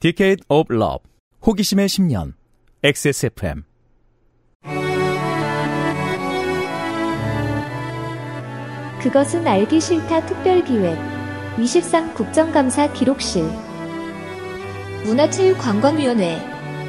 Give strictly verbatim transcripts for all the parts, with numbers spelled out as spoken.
Decade of Love, 호기심의 십 년, 엑스에스에프엠. 그것은 알기 싫다 특별기획 이십삼 국정감사 기록실 문화체육관광위원회.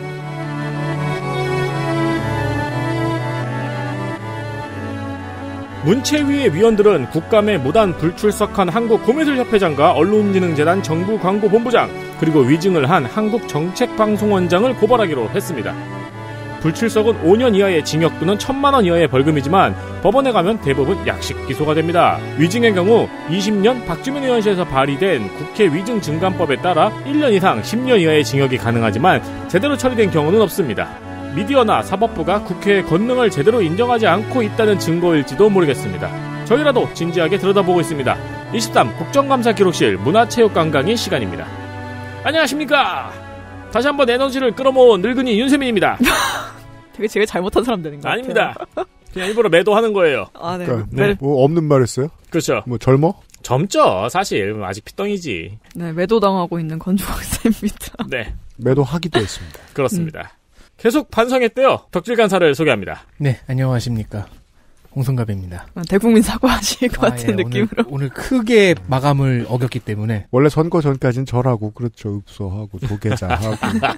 문체위의 위원들은 국감에 무단 불출석한 한국고매술협회장과 언론진흥재단 정부광고본부장 그리고 위증을 한 한국정책방송원장을 고발하기로 했습니다. 불출석은 오 년 이하의 징역 또는 천만 원 이하의 벌금이지만 법원에 가면 대부분 약식 기소가 됩니다. 위증의 경우 이십 년 박주민 의원실에서 발의된 국회 위증증간법에 따라 일 년 이상 십 년 이하의 징역이 가능하지만 제대로 처리된 경우는 없습니다. 미디어나 사법부가 국회의 권능을 제대로 인정하지 않고 있다는 증거일지도 모르겠습니다. 저희라도 진지하게 들여다보고 있습니다. 이십삼 국정감사 기록실 문화체육관광의 시간입니다. 안녕하십니까. 다시 한번 에너지를 끌어모은 늙은이 윤세민입니다. 되게 제가 잘못한 사람 되는 거 같아요. 아닙니다. 그냥 일부러 매도하는 거예요. 아, 네. 그러니까 네. 뭐 없는 말 했어요? 그렇죠. 뭐 젊어? 젊죠. 사실 아직 피덩이지. 네, 매도당하고 있는 건조학생입니다. 네. 매도하기도 했습니다. 그렇습니다. 음. 계속 반성했대요. 덕질간사를 소개합니다. 네, 안녕하십니까. 홍성갑입니다. 대국민 사과하실 것 아, 같은 예, 느낌으로. 오늘, 오늘 크게 마감을 어겼기 때문에. 원래 선거 전까지는 절하고, 그렇죠. 읍소하고, 도계자하고.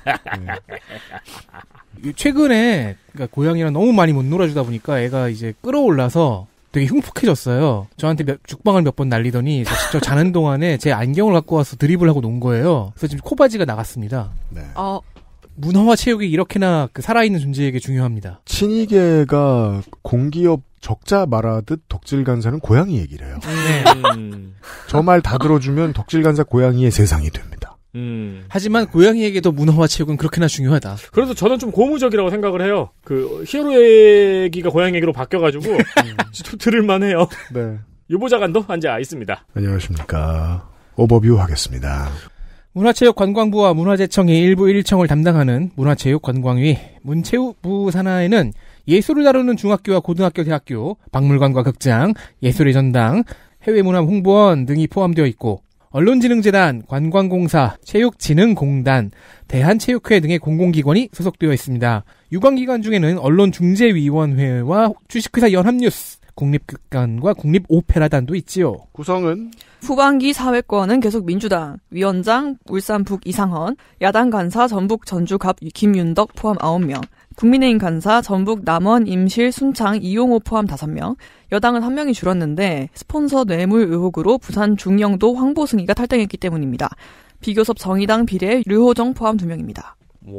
네. 최근에, 그러니까 고양이랑 너무 많이 못 놀아주다 보니까 애가 이제 끌어올라서 되게 흉폭해졌어요. 저한테 몇, 죽방을 몇 번 날리더니 저, 저 자는 동안에 제 안경을 갖고 와서 드립을 하고 논 거예요. 그래서 지금 코바지가 나갔습니다. 네. 어. 문화와 체육이 이렇게나 그 살아있는 존재에게 중요합니다. 친이계가 공기업 적자 말하듯 덕질간사는 고양이 얘기를 해요. 음. 저 말 다 들어주면 덕질간사 고양이의 세상이 됩니다. 음. 하지만 고양이에게도 문화와 체육은 그렇게나 중요하다. 그래서 저는 좀 고무적이라고 생각을 해요. 그 히어로 얘기가 고양이 얘기로 바뀌어가지고 좀 들을만해요. 네. 유보자관도 앉아 있습니다. 안녕하십니까. 오버뷰 하겠습니다. 문화체육관광부와 문화재청이 일부 일청을 담당하는 문화체육관광위 문체부부 산하에는 예술을 다루는 중학교와 고등학교, 대학교, 박물관과 극장, 예술의 전당, 해외문화 홍보원 등이 포함되어 있고 언론진흥재단, 관광공사, 체육진흥공단, 대한체육회 등의 공공기관이 소속되어 있습니다. 유관기관 중에는 언론중재위원회와 주식회사 연합뉴스, 국립극단과 국립오페라단도 있지요. 구성은 후반기 사회권은 계속 민주당, 위원장 울산 북 이상헌, 야당 간사 전북 전주갑 김윤덕 포함 아홉 명, 국민의힘 간사 전북 남원 임실 순창 이용호 포함 다섯 명, 여당은 한 명이 줄었는데 스폰서 뇌물 의혹으로 부산 중영도 황보승이가 탈당했기 때문입니다. 비교섭 정의당 비례 류호정 포함 두 명입니다.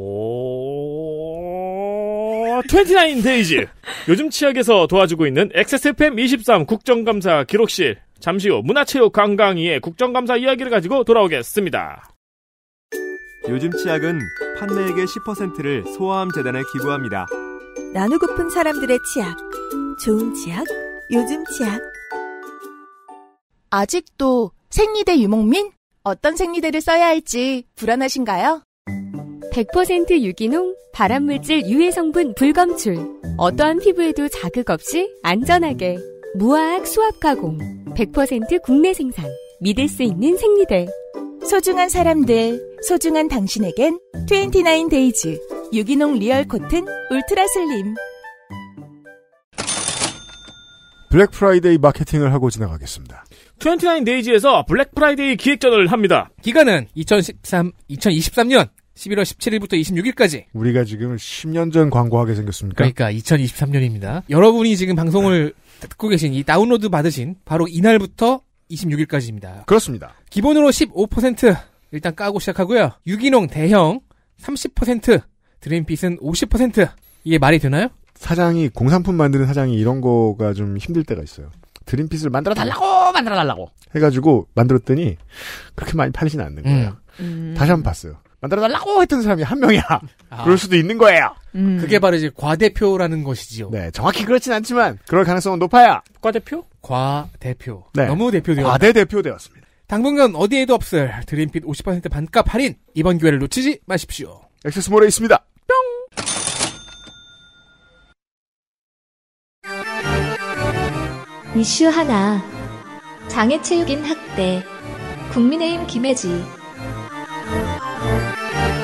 오, 이십구 데이즈. 요즘 치약에서 도와주고 있는 엑스에스에프엠 이십삼 국정감사 기록실. 잠시 후 문화체육관광위의 국정감사 이야기를 가지고 돌아오겠습니다. 요즘 치약은 판매액의 십 퍼센트를 소아암 재단에 기부합니다. 나누고픈 사람들의 치약. 좋은 치약, 요즘 치약. 아직도 생리대 유목민? 어떤 생리대를 써야 할지 불안하신가요? 백 퍼센트 유기농, 발암물질 유해 성분 불검출. 어떠한 피부에도 자극 없이 안전하게. 무화학 수압 가공. 백 퍼센트 국내 생산. 믿을 수 있는 생리대. 소중한 사람들, 소중한 당신에겐 이십구 데이즈. 유기농 리얼 코튼 울트라 슬림. 블랙 프라이데이 마케팅을 하고 지나가겠습니다. 이십구 데이즈에서 블랙 프라이데이 기획전을 합니다. 기간은 이천십삼, 이천이십삼 년 십일월 십칠일부터 이십육일까지. 우리가 지금 십 년 전 광고하게 생겼습니까? 그러니까 이천이십삼 년입니다. 여러분이 지금 방송을 듣고 계신 이 다운로드 받으신 바로 이날부터 이십육일까지입니다. 그렇습니다. 기본으로 십오 퍼센트 일단 까고 시작하고요. 유기농 대형 삼십 퍼센트, 드림핏은 오십 퍼센트. 이게 말이 되나요? 사장이, 공산품 만드는 사장이 이런 거가 좀 힘들 때가 있어요. 드림핏을 만들어 달라고 만들어 달라고 해가지고 만들었더니 그렇게 많이 팔리진 않는 거예요. 음. 다시 한번 봤어요. 만들어 달라고 했던 사람이 한 명이야. 아. 그럴 수도 있는 거예요. 음. 그게 바로 이제 과대표라는 것이지요. 네, 정확히 그렇진 않지만 그럴 가능성은 높아요. 과대표? 과대표. 네. 너무 대표되었다. 과대대표 되었습니다. 당분간 어디에도 없을 드림핏 오십 퍼센트 반값 할인. 이번 기회를 놓치지 마십시오. 액세스몰에 있습니다. 뿅! 이슈 하나. 장애체육인 학대. 국민의힘 김혜지.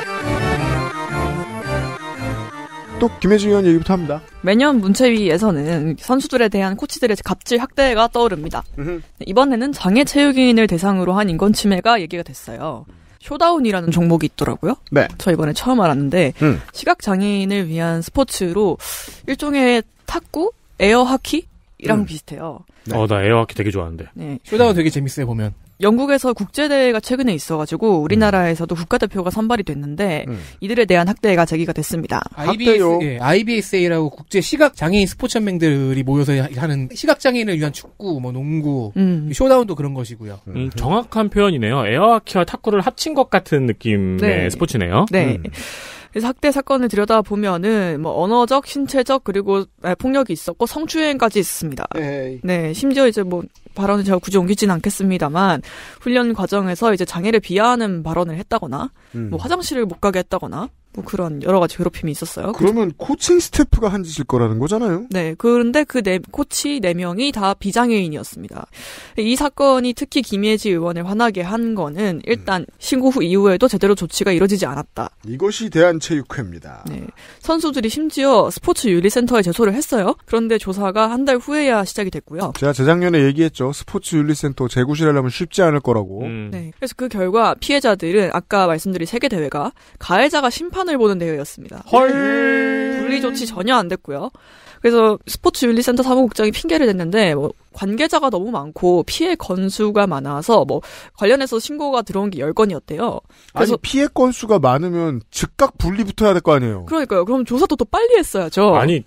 또 김혜진 의원 얘기부터 합니다. 매년 문체위에서는 선수들에 대한 코치들의 갑질 학대가 떠오릅니다. 음흠. 이번에는 장애 체육인을 대상으로 한 인권 침해가 얘기가 됐어요. 쇼다운이라는 종목이 있더라고요. 네. 저 이번에 처음 알았는데 음. 시각 장애인을 위한 스포츠로 일종의 탁구, 에어 하키랑 음. 비슷해요. 네. 어, 나 에어하키 되게 좋아하는데. 네. 쇼다운 되게 재밌어요 보면. 영국에서 국제대회가 최근에 있어가지고 우리나라에서도 국가대표가 선발이 됐는데 음. 이들에 대한 학대가 제기가 됐습니다. 아이비에스, 예, 아이비에스에이라고 국제 시각 장애인 스포츠 연맹들이 모여서 하는 시각 장애인을 위한 축구, 뭐 농구, 음. 쇼다운도 그런 것이고요. 음, 정확한 표현이네요. 에어하키와 탁구를 합친 것 같은 느낌의 네. 스포츠네요. 네. 음. 그래서 학대 사건을 들여다보면은 뭐 언어적, 신체적 그리고 폭력이 있었고 성추행까지 있습니다. 에이. 네, 심지어 이제 뭐 발언을 제가 굳이 옮기지는 않겠습니다만 훈련 과정에서 이제 장애를 비하하는 발언을 했다거나 음. 뭐 화장실을 못 가게 했다거나 뭐 그런 여러 가지 괴롭힘이 있었어요. 그러면 코칭 스태프가 한 짓일 거라는 거잖아요. 네, 그런데 그 네, 코치 네 명이 다 비장애인이었습니다. 이 사건이 특히 김예지 의원을 화나게 한 거는 일단 신고 후 이후에도 제대로 조치가 이루어지지 않았다. 이것이 대한체육회입니다. 네, 선수들이 심지어 스포츠 윤리센터에 제소를 했어요. 그런데 조사가 한 달 후에야 시작이 됐고요. 제가 재작년에 얘기했죠. 스포츠 윤리센터 재구실하려면 쉽지 않을 거라고. 음. 네, 그래서 그 결과 피해자들은 아까 말씀드린 세계 대회가 가해자가 심판을 보는 대회였습니다. 헐. 분리 조치 전혀 안 됐고요. 그래서 스포츠 윤리센터 사무국장이 핑계를 댔는데 뭐 관계자가 너무 많고 피해 건수가 많아서 뭐 관련해서 신고가 들어온 게 열 건이었대요. 아니 피해 건수가 많으면 즉각 분리부터 해야 될 거 아니에요. 그러니까요. 그럼 조사도 더 빨리 했어야죠. 아니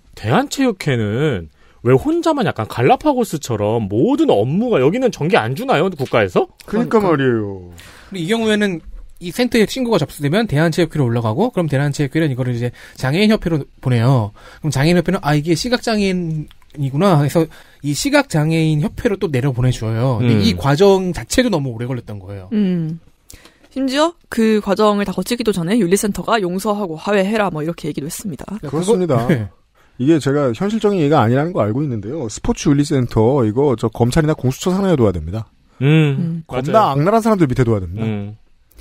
대한체육회는 왜 혼자만 약간 갈라파고스처럼 모든 업무가 여기는 전개 안 주나요? 국가에서? 그러니까, 그러니까. 말이에요. 이 경우에는 이 센터에 신고가 접수되면 대한체육회로 올라가고 그럼 대한체육회는 이거를 이제 장애인협회로 보내요. 그럼 장애인협회는 아 이게 시각장애인이구나 해서 이 시각장애인 협회로 또 내려 보내줘요. 근데 음. 이 과정 자체도 너무 오래 걸렸던 거예요. 음. 심지어 그 과정을 다 거치기도 전에 윤리센터가 용서하고 화해해라 뭐 이렇게 얘기도 했습니다. 그렇습니다. 네. 이게 제가 현실적인 얘기가 아니라는 거 알고 있는데요. 스포츠 윤리센터 이거 저 검찰이나 공수처 산하에 둬야 됩니다. 음, 음. 겁나 악랄한 사람들 밑에 둬야 됩니다. 음.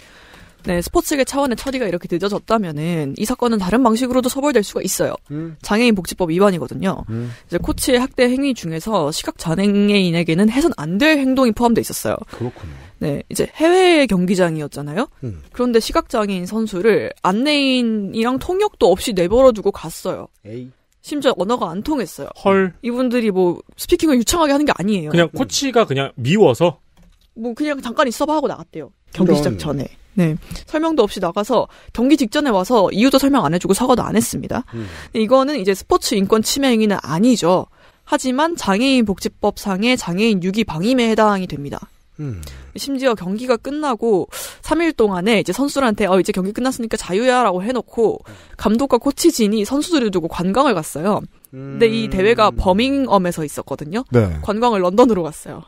네, 스포츠계 차원의 처리가 이렇게 늦어졌다면은 이 사건은 다른 방식으로도 처벌될 수가 있어요. 음. 장애인 복지법 위반이거든요. 음. 이제 코치의 학대 행위 중에서 시각 장애인에게는 해선 안 될 행동이 포함돼 있었어요. 그렇군요. 네, 이제 해외 경기장이었잖아요. 음. 그런데 시각 장애인 선수를 안내인이랑 통역도 없이 내버려두고 갔어요. 에이. 심지어 언어가 안 통했어요. 헐. 이분들이 뭐 스피킹을 유창하게 하는 게 아니에요. 그냥 코치가 그냥 미워서? 뭐 그냥 잠깐 있어봐 하고 나갔대요. 경기 시작 그런. 전에. 네. 설명도 없이 나가서 경기 직전에 와서 이유도 설명 안 해주고 사과도 안 했습니다. 음. 이거는 이제 스포츠 인권 침해 행위는 아니죠. 하지만 장애인 복지법상의 장애인 유기 방임에 해당이 됩니다. 음. 심지어 경기가 끝나고 삼 일 동안에 이제 선수들한테 어 이제 경기 끝났으니까 자유야라고 해놓고 감독과 코치진이 선수들을 두고 관광을 갔어요. 근데 이 대회가 버밍엄에서 있었거든요. 네. 관광을 런던으로 갔어요.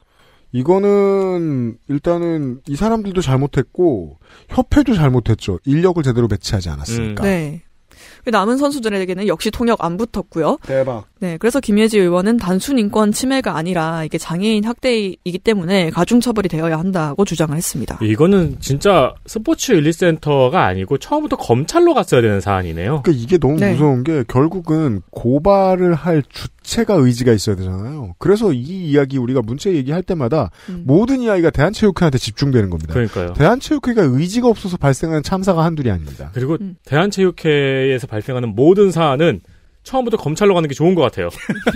이거는 일단은 이 사람들도 잘못했고 협회도 잘못했죠. 인력을 제대로 배치하지 않았으니까. 음. 네. 남은 선수들에게는 역시 통역 안 붙었고요. 대박. 네, 그래서 김예지 의원은 단순 인권 침해가 아니라 이게 장애인 학대이기 때문에 가중 처벌이 되어야 한다고 주장을 했습니다. 이거는 진짜 스포츠 윤리센터가 아니고 처음부터 검찰로 갔어야 되는 사안이네요. 그러니까 이게 너무 네. 무서운 게 결국은 고발을 할 주체가 의지가 있어야 되잖아요. 그래서 이 이야기 우리가 문체 얘기할 때마다 음. 모든 이야기가 대한체육회한테 집중되는 겁니다. 그러니까요. 대한체육회가 의지가 없어서 발생하는 참사가 한둘이 아닙니다. 그리고 음. 대한체육회에서 발생하는 모든 사안은 처음부터 검찰로 가는 게 좋은 것 같아요.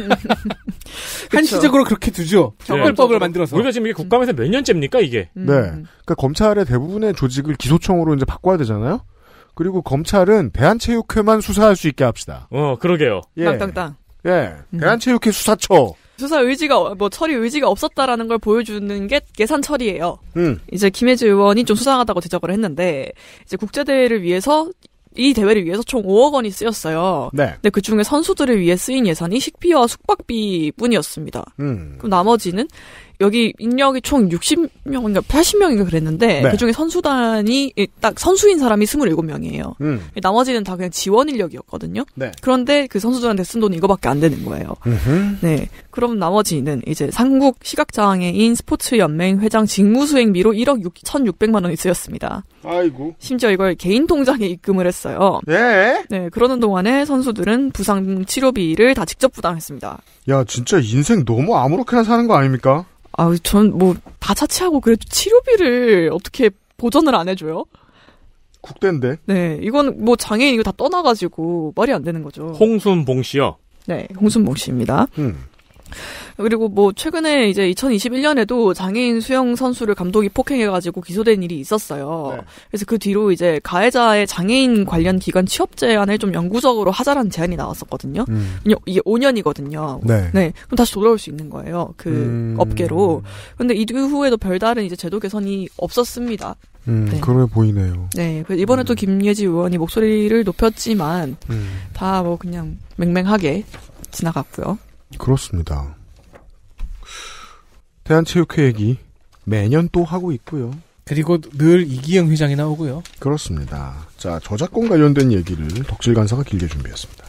한시적으로 그렇게 두죠. 처벌법을 네. 만들어서. 우리가 지금 이게 국감에서 몇 년째입니까 이게? 음. 네. 그러니까 검찰의 대부분의 조직을 기소청으로 이제 바꿔야 되잖아요. 그리고 검찰은 대한체육회만 수사할 수 있게 합시다. 어, 그러게요. 예. 땅땅땅. 예. 음. 대한체육회 수사처. 수사 의지가 뭐 처리 의지가 없었다라는 걸 보여주는 게 예산 처리예요. 음. 이제 김혜지 의원이 좀 수상하다고 지적을 했는데 이제 국제 대회를 위해서 이 대회를 위해서 총 오억 원이 쓰였어요. 네. 근데 그 중에 선수들을 위해 쓰인 예산이 식비와 숙박비뿐이었습니다. 음. 그럼 나머지는 여기 인력이 총 육십 명인가 팔십 명인가 그랬는데 네. 그중에 선수단이 딱 선수인 사람이 스물일곱 명이에요. 음. 나머지는 다 그냥 지원 인력이었거든요. 네. 그런데 그 선수들한테 쓴 돈이 이거밖에 안 되는 거예요. 음흠. 네. 그럼 나머지는 이제 한국 시각장애인 스포츠연맹 회장 직무수행비로 일억 천육백만 원이 쓰였습니다. 아이고. 심지어 이걸 개인 통장에 입금을 했어요. 예? 네. 그러는 동안에 선수들은 부상 치료비를 다 직접 부담했습니다. 야, 진짜 인생 너무 아무렇게나 사는 거 아닙니까? 아, 전 뭐 다 차치하고 그래도 치료비를 어떻게 보전을 안 해줘요? 국대인데. 네, 이건 뭐 장애인 이거 다 떠나가지고 말이 안 되는 거죠. 홍순봉 씨요. 네, 홍순봉 씨입니다. 음. 그리고 뭐 최근에 이제 이천이십일 년에도 장애인 수영 선수를 감독이 폭행해가지고 기소된 일이 있었어요. 네. 그래서 그 뒤로 이제 가해자의 장애인 관련 기관 취업 제한을 좀 영구적으로 하자라는 제안이 나왔었거든요. 음. 이게 오 년이거든요. 네. 네. 그럼 다시 돌아올 수 있는 거예요. 그 음. 업계로. 근데 이후에도 별다른 이제 제도 개선이 없었습니다. 음, 네. 그래 보이네요. 네. 이번에 또 김예지 의원이 목소리를 높였지만 음. 다 뭐 그냥 맹맹하게 지나갔고요. 그렇습니다. 대한체육회 얘기 매년 또 하고 있고요. 그리고 늘 이기영 회장이 나오고요. 그렇습니다. 자, 저작권 관련된 얘기를 덕질 간사가 길게 준비했습니다.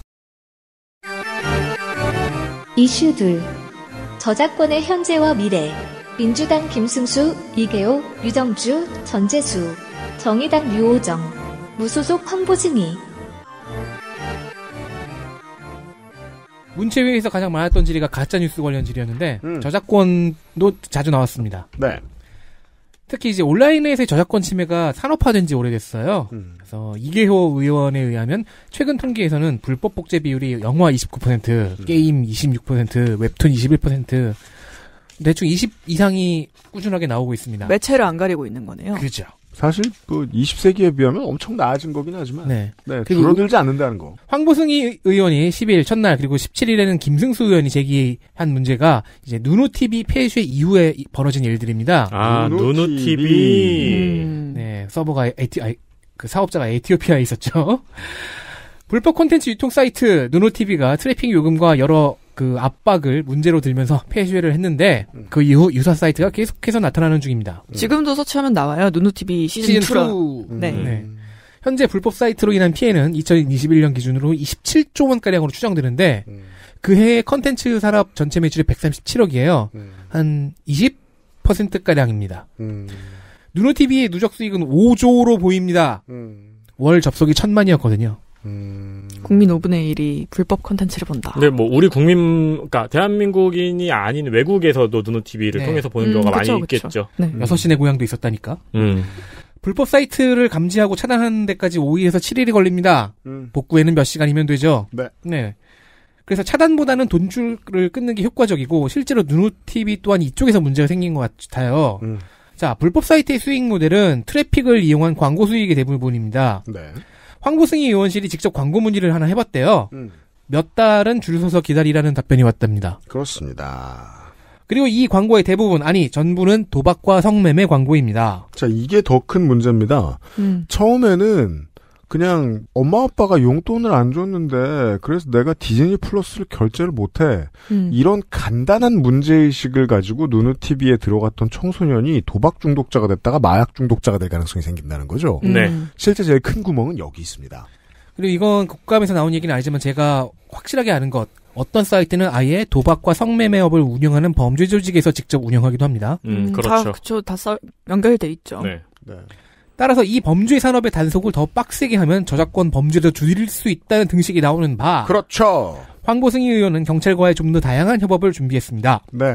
이슈 둘. 저작권의 현재와 미래. 민주당 김승수, 이계호, 유정주, 전재수. 정의당 유호정. 무소속 황보승희. 문체위에서 가장 많았던 질의가 가짜뉴스 관련 질의였는데 음. 저작권도 자주 나왔습니다. 네. 특히 이제 온라인에서의 저작권 침해가 산업화된 지 오래됐어요. 음. 그래서 이계호 의원에 의하면 최근 통계에서는 불법 복제 비율이 영화 이십구 퍼센트, 음. 게임 이십육 퍼센트, 웹툰 이십일 퍼센트, 대충 이십 이상이 꾸준하게 나오고 있습니다. 매체를 안 가리고 있는 거네요. 그죠. 사실 뭐 이십 세기에 비하면 엄청 나아진 거긴 하지만 네. 네, 그리고 줄어들지 않는다는 거. 황보승희 의원이 십일 일 첫날 그리고 십칠 일에는 김승수 의원이 제기한 문제가 이제 누누티비 폐쇄 이후에 벌어진 일들입니다. 아, 누누티비. 음. 네, 서버가 에티, 아이, 그 사업자가 에티오피아에 있었죠. 불법 콘텐츠 유통 사이트 누누티비가 트래픽 요금과 여러 그 압박을 문제로 들면서 폐쇄를 했는데 그 이후 유사 사이트가 계속해서 나타나는 중입니다. 지금도 서치하면 나와요. 누누티비 시즌 시즌 투. 투. 네. 네. 현재 불법 사이트로 인한 피해는 이천이십일 년 기준으로 이십칠조 원가량으로 추정되는데 음. 그 해의 컨텐츠 산업 전체 매출이 백삼십칠억이에요. 음. 한 이십 퍼센트가량입니다. 음. 누누티비의 누적 수익은 오조로 보입니다. 음. 월 접속이 천만이었거든요. 음. 국민 오분의 일이 불법 콘텐츠를 본다. 근데 뭐 우리 국민, 그러니까 대한민국인이 아닌 외국에서도 누누티비를 네. 통해서 보는 음, 경우가 그쵸, 많이 그쵸. 있겠죠. 네. 여섯 시내 고향도 있었다니까. 음. 불법 사이트를 감지하고 차단하는 데까지 오 일에서 칠 일이 걸립니다. 음. 복구에는 몇 시간이면 되죠. 네. 네. 그래서 차단보다는 돈줄을 끊는 게 효과적이고 실제로 누누티비 또한 이쪽에서 문제가 생긴 것 같아요. 음. 자, 불법 사이트의 수익 모델은 트래픽을 이용한 광고 수익의 대부분입니다. 네. 황보승희 의원실이 직접 광고 문의를 하나 해봤대요. 음. 몇 달은 줄 서서 기다리라는 답변이 왔답니다. 그렇습니다. 그리고 이 광고의 대부분, 아니 전부는 도박과 성매매 광고입니다. 자, 이게 더 큰 문제입니다. 음. 처음에는 그냥 엄마 아빠가 용돈을 안 줬는데 그래서 내가 디즈니 플러스를 결제를 못해. 음. 이런 간단한 문제의식을 가지고 누누티비에 들어갔던 청소년이 도박 중독자가 됐다가 마약 중독자가 될 가능성이 생긴다는 거죠. 음. 네. 실제 제일 큰 구멍은 여기 있습니다. 그리고 이건 국감에서 나온 얘기는 아니지만 제가 확실하게 아는 것, 어떤 사이트는 아예 도박과 성매매업을 운영하는 범죄 조직에서 직접 운영하기도 합니다. 음, 음, 그렇죠. 다, 그쵸. 다 써, 연결돼 있죠. 네. 네. 따라서 이 범죄 산업의 단속을 더 빡세게 하면 저작권 범죄도 줄일 수 있다는 등식이 나오는 바. 그렇죠. 황보승희 의원은 경찰과의 좀 더 다양한 협업을 준비했습니다. 네.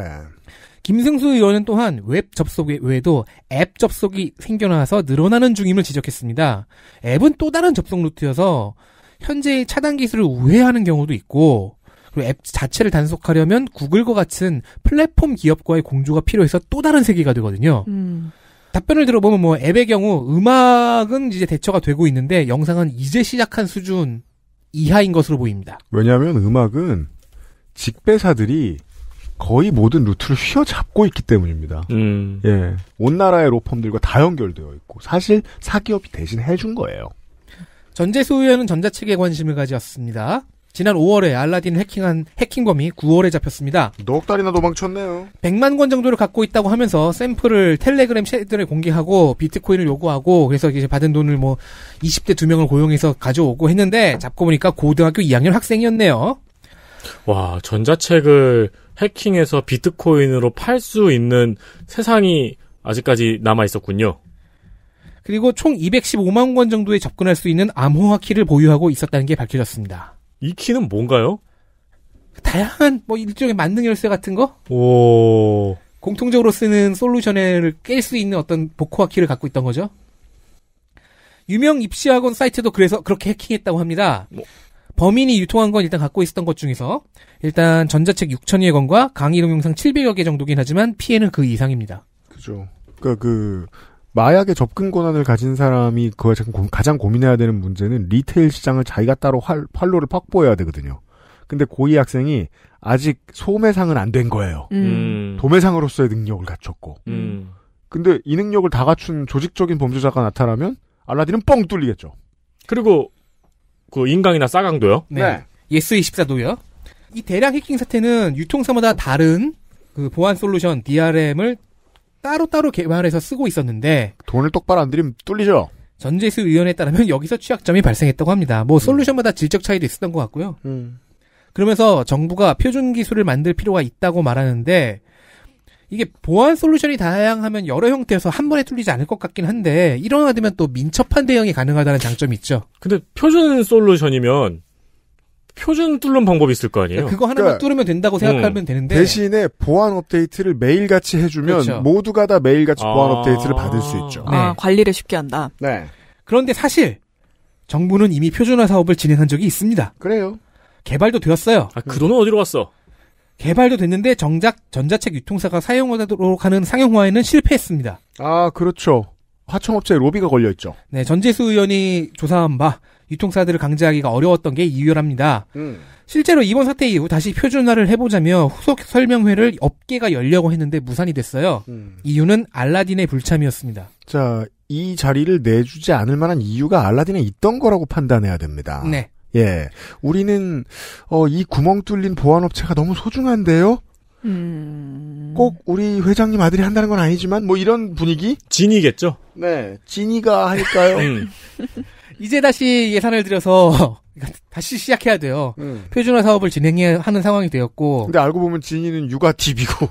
김승수 의원은 또한 웹 접속 외에도 앱 접속이 생겨나서 늘어나는 중임을 지적했습니다. 앱은 또 다른 접속 루트여서 현재의 차단 기술을 우회하는 경우도 있고, 그리고 앱 자체를 단속하려면 구글과 같은 플랫폼 기업과의 공조가 필요해서 또 다른 세계가 되거든요. 음. 답변을 들어보면 뭐 앱의 경우 음악은 이제 대처가 되고 있는데 영상은 이제 시작한 수준 이하인 것으로 보입니다. 왜냐하면 음악은 직배사들이 거의 모든 루트를 휘어잡고 있기 때문입니다. 음. 예, 온 나라의 로펌들과 다 연결되어 있고 사실 사기업이 대신 해준 거예요. 전재수 의원은 전자책에 관심을 가졌습니다. 지난 오월에 알라딘을 해킹한 해킹범이 구월에 잡혔습니다. 넉 달이나 도망쳤네요. 백만 권 정도를 갖고 있다고 하면서 샘플을 텔레그램 채널에 공개하고 비트코인을 요구하고 그래서 이제 받은 돈을 뭐 이십 대 두 명을 고용해서 가져오고 했는데 잡고 보니까 고등학교 이 학년 학생이었네요. 와, 전자책을 해킹해서 비트코인으로 팔 수 있는 세상이 아직까지 남아 있었군요. 그리고 총 이백십오만 권 정도에 접근할 수 있는 암호화 키를 보유하고 있었다는 게 밝혀졌습니다. 이 키는 뭔가요? 다양한 뭐 일종의 만능 열쇠 같은 거? 오. 공통적으로 쓰는 솔루션을 깰 수 있는 어떤 복호화 키를 갖고 있던 거죠. 유명 입시학원 사이트도 그래서 그렇게 해킹했다고 합니다. 뭐. 범인이 유통한 건 일단 갖고 있었던 것 중에서 일단 전자책 육천여 권과 강의 동영상 칠백여 개 정도긴 하지만 피해는 그 이상입니다. 그죠. 그러니까 그 마약의 접근 권한을 가진 사람이 그걸 가장 고민해야 되는 문제는 리테일 시장을 자기가 따로 활, 활로를 확보해야 되거든요. 근데 고이 학생이 아직 소매상은 안 된 거예요. 음. 도매상으로서의 능력을 갖췄고. 음. 근데 이 능력을 다 갖춘 조직적인 범죄자가 나타나면 알라딘은 뻥 뚫리겠죠. 그리고 그 인강이나 싸강도요? 네. 네. 예스이십사도요. 이 대량 해킹 사태는 유통사마다 다른 그 보안 솔루션 디알엠을 따로따로 개발해서 쓰고 있었는데 돈을 똑바로 안 들이면 뚫리죠. 전재수 의원에 따르면 여기서 취약점이 발생했다고 합니다. 뭐 솔루션마다 질적 차이도 있었던 것 같고요. 음. 그러면서 정부가 표준 기술을 만들 필요가 있다고 말하는데 이게 보안 솔루션이 다양하면 여러 형태에서 한 번에 뚫리지 않을 것 같긴 한데 일원화되면 또 민첩한 대응이 가능하다는 장점이 있죠. 근데 표준 솔루션이면 표준 뚫는 방법이 있을 거 아니에요? 그거 하나만 그러니까, 뚫으면 된다고 생각하면 음. 되는데 대신에 보안 업데이트를 매일같이 해주면 그렇죠. 모두가 다 매일같이 아~ 보안 업데이트를 받을 수 있죠. 네. 아, 관리를 쉽게 한다. 네. 그런데 사실 정부는 이미 표준화 사업을 진행한 적이 있습니다. 그래요. 개발도 되었어요. 아, 그 돈은 어디로 갔어? 개발도 됐는데 정작 전자책 유통사가 사용하도록 하는 상용화에는 실패했습니다. 아, 그렇죠. 하청업체에 로비가 걸려있죠. 네, 전재수 의원이 조사한 바 유통사들을 강제하기가 어려웠던 게 이유랍니다. 음. 실제로 이번 사태 이후 다시 표준화를 해보자며 후속 설명회를 업계가 열려고 했는데 무산이 됐어요. 음. 이유는 알라딘의 불참이었습니다. 자, 이 자리를 내주지 않을 만한 이유가 알라딘에 있던 거라고 판단해야 됩니다. 네. 예. 우리는, 어, 이 구멍 뚫린 보안업체가 너무 소중한데요? 음... 꼭 우리 회장님 아들이 한다는 건 아니지만, 뭐 이런 분위기? 진이겠죠? 네. 진이가 하니까요. 음. 이제 다시 예산을 들여서 다시 시작해야 돼요. 음. 표준화 사업을 진행해야 하는 상황이 되었고. 근데 알고 보면 진이는 육아팁이고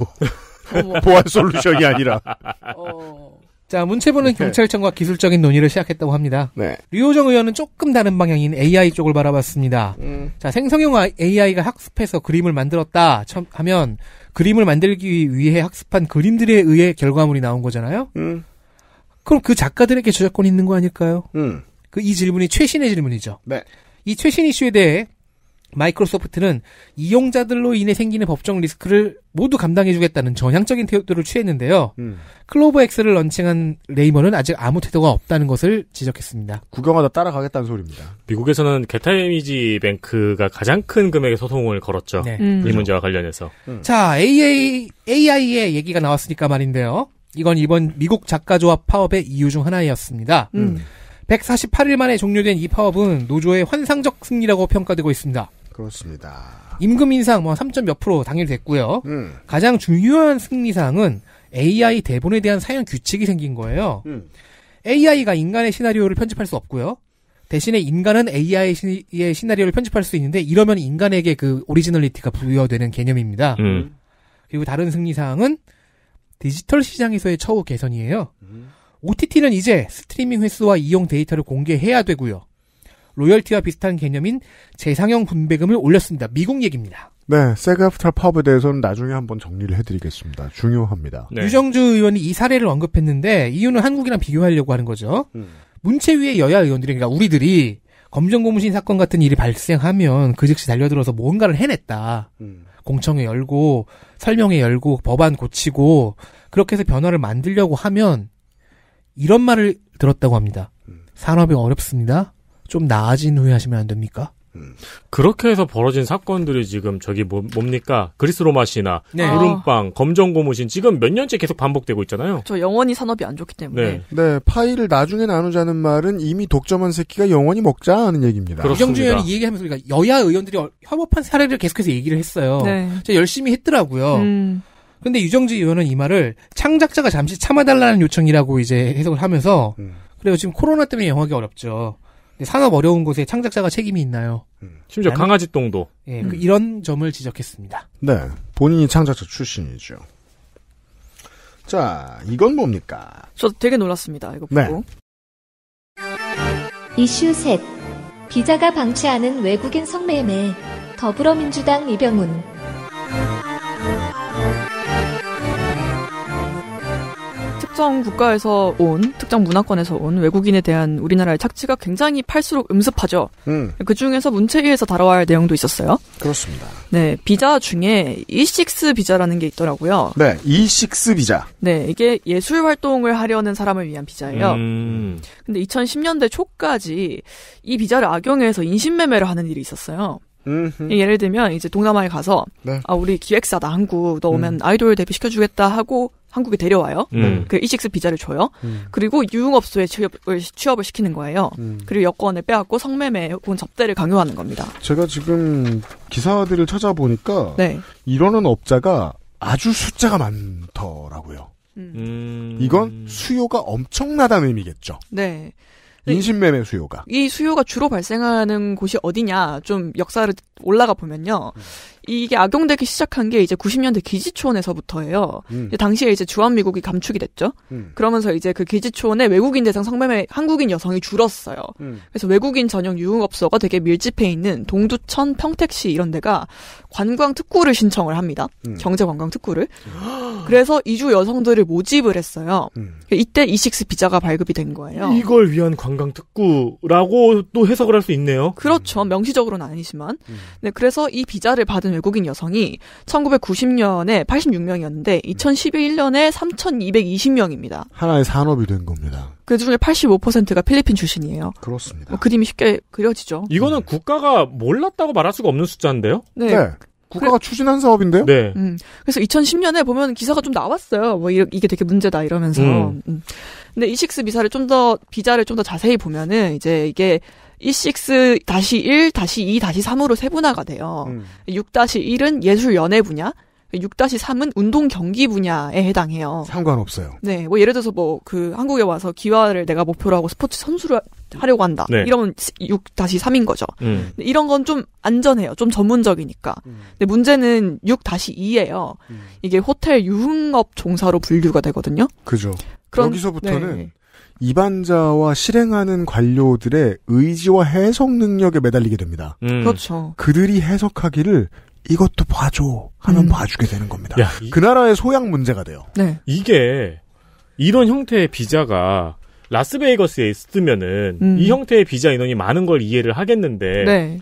보안 솔루션이 아니라. 어... 자, 문체부는 경찰청과 기술적인 논의를 시작했다고 합니다. 네. 류호정 의원은 조금 다른 방향인 에이아이 쪽을 바라봤습니다. 음. 자, 생성형 에이아이가 학습해서 그림을 만들었다 하면 그림을 만들기 위해 학습한 그림들에 의해 결과물이 나온 거잖아요. 음. 그럼 그 작가들에게 저작권이 있는 거 아닐까요? 음. 그 이 질문이 최신의 질문이죠. 네. 이 최신 이슈에 대해 마이크로소프트는 이용자들로 인해 생기는 법적 리스크를 모두 감당해주겠다는 전향적인 태도를 취했는데요. 음. 클로버엑스를 런칭한 레이먼은 아직 아무 태도가 없다는 것을 지적했습니다. 구경하다 따라가겠다는 소리입니다. 미국에서는 게타이미지 뱅크가 가장 큰 금액의 소송을 걸었죠. 네. 음. 이 문제와 관련해서. 음. 자, 에이아이, 에이아이의 얘기가 나왔으니까 말인데요. 이건 이번 미국 작가조합 파업의 이유 중 하나였습니다. 음. 백사십팔 일 만에 종료된 이 파업은 노조의 환상적 승리라고 평가되고 있습니다. 그렇습니다. 임금 인상 뭐 삼 점 몇 프로 당일됐고요. 음. 가장 중요한 승리사항은 에이아이 대본에 대한 사용 규칙이 생긴 거예요. 음. 에이아이가 인간의 시나리오를 편집할 수 없고요. 대신에 인간은 에이아이의 시나리오를 편집할 수 있는데 이러면 인간에게 그 오리지널리티가 부여되는 개념입니다. 음. 그리고 다른 승리사항은 디지털 시장에서의 처우 개선이에요. 음. 오티티는 이제 스트리밍 횟수와 이용 데이터를 공개해야 되고요. 로열티와 비슷한 개념인 재상영 분배금을 올렸습니다. 미국 얘기입니다. 네, 세그아프터 파업에 대해서는 나중에 한번 정리를 해드리겠습니다. 중요합니다. 네. 유정주 의원이 이 사례를 언급했는데 이유는 한국이랑 비교하려고 하는 거죠. 음. 문체위의 여야 의원들이, 그러니까 우리들이 검정고무신 사건 같은 일이 발생하면 그 즉시 달려들어서 뭔가를 해냈다. 음. 공청회 열고 설명회 열고 법안 고치고 그렇게 해서 변화를 만들려고 하면 이런 말을 들었다고 합니다. 음. 산업이 어렵습니다. 좀 나아진 후에 하시면 안 됩니까? 음. 그렇게 해서 벌어진 사건들이 지금 저기 뭐, 뭡니까? 그리스 로마 신화, 네. 구름빵, 검정 고무신 지금 몇 년째 계속 반복되고 있잖아요. 저 영원히 산업이 안 좋기 때문에. 네. 네, 파이를 나중에 나누자는 말은 이미 독점한 새끼가 영원히 먹자 하는 얘기입니다. 유정주 의원이 이 얘기하면서 그러니까 여야 의원들이 협업한 사례를 계속해서 얘기를 했어요. 네. 진짜 열심히 했더라고요. 음. 근데 유정주 의원은 이 말을 창작자가 잠시 참아달라는 요청이라고 이제 해석을 하면서 음. 그래요. 지금 코로나 때문에 영화가 어렵죠. 산업 어려운 곳에 창작자가 책임이 있나요? 음. 심지어 아니, 강아지 똥도. 예, 음. 그 이런 점을 지적했습니다. 네, 본인이 창작자 출신이죠. 자, 이건 뭡니까? 저 되게 놀랐습니다. 이거 보고. 네. 이슈 셋. 비자가 방치하는 외국인 성매매. 더불어민주당 이병훈. 특정 국가에서 온, 특정 문화권에서 온 외국인에 대한 우리나라의 착취가 굉장히 팔수록 음습하죠. 음, 그 중에서 문체위에서 다뤄야 할 내용도 있었어요. 그렇습니다. 네, 비자 중에 이식스 비자라는 게 있더라고요. 네, 이식스 비자. 네, 이게 예술 활동을 하려는 사람을 위한 비자예요. 음. 근데 이천십 년대 초까지 이 비자를 악용해서 인신매매를 하는 일이 있었어요. 음흠. 예를 들면 이제 동남아에 가서 네. 아 우리 기획사다 한국 너 오면 음. 아이돌 데뷔시켜주겠다 하고 한국에 데려와요. 음. 그 이식스 비자를 줘요. 음. 그리고 유흥업소에 취업을, 취업을 시키는 거예요. 음. 그리고 여권을 빼앗고 성매매 혹은 접대를 강요하는 겁니다. 제가 지금 기사들을 찾아보니까 네. 이러는 업자가 아주 숫자가 많더라고요. 음. 음. 이건 수요가 엄청나다는 의미겠죠. 네. 인신매매 수요가. 이 수요가 주로 발생하는 곳이 어디냐 좀 역사를 올라가 보면요. 음. 이게 악용되기 시작한 게 이제 구십 년대 기지촌에서부터예요. 음. 당시에 이제 주한미국이 감축이 됐죠. 음. 그러면서 이제 그 기지촌에 외국인 대상 성매매 한국인 여성이 줄었어요. 음. 그래서 외국인 전용 유흥업소가 되게 밀집해 있는 동두천, 평택시 이런 데가 관광 특구를 신청을 합니다. 음. 경제관광 특구를. 그래서 이주 여성들을 모집을 했어요. 음. 이때 이식스 비자가 발급이 된 거예요. 이걸 위한 관광 특구라고 또 해석을 할 수 있네요. 그렇죠. 명시적으로는 아니지만. 음. 네, 그래서 이 비자를 받은 외국인 여성이 천구백구십 년에 팔십육 명이었는데 이천십일 년에 삼천이백이십 명입니다. 하나의 산업이 된 겁니다. 그 중에 팔십오 퍼센트가 필리핀 출신이에요. 그렇습니다. 뭐 그림이 쉽게 그려지죠. 이거는 음. 국가가 몰랐다고 말할 수가 없는 숫자인데요? 네. 네. 국가가 추진한 사업인데요? 네. 음. 그래서 이천십 년에 보면 기사가 좀 나왔어요. 뭐 이, 이게 되게 문제다 이러면서. 음. 음. 근데 이식스 비자를 좀 더 비자를 좀 더 자세히 보면은 이제 이게 이식스 일, 이, 삼으로 세분화가 돼요. 음. 육 일은 예술 연예 분야, 육 삼은 운동 경기 분야에 해당해요. 상관없어요. 네, 뭐 예를 들어서 뭐 그 한국에 와서 기화를 내가 목표로 하고 스포츠 선수를 하려고 한다. 네. 이러면 육 삼인 거죠. 음. 근데 이런 건 좀 안전해요. 좀 전문적이니까. 음. 근데 문제는 육 이예요. 음. 이게 호텔 유흥업 종사로 분류가 되거든요. 그죠. 그런- 여기서부터는 네. 입안자와 실행하는 관료들의 의지와 해석 능력에 매달리게 됩니다. 음. 그렇죠. 그들이 해석하기를 이것도 봐줘 하면 음. 봐주게 되는 겁니다. 야, 이, 그 나라의 소양 문제가 돼요. 네. 이게 이런 형태의 비자가 라스베이거스에 있으면은 음. 이 형태의 비자 인원이 많은 걸 이해를 하겠는데 네.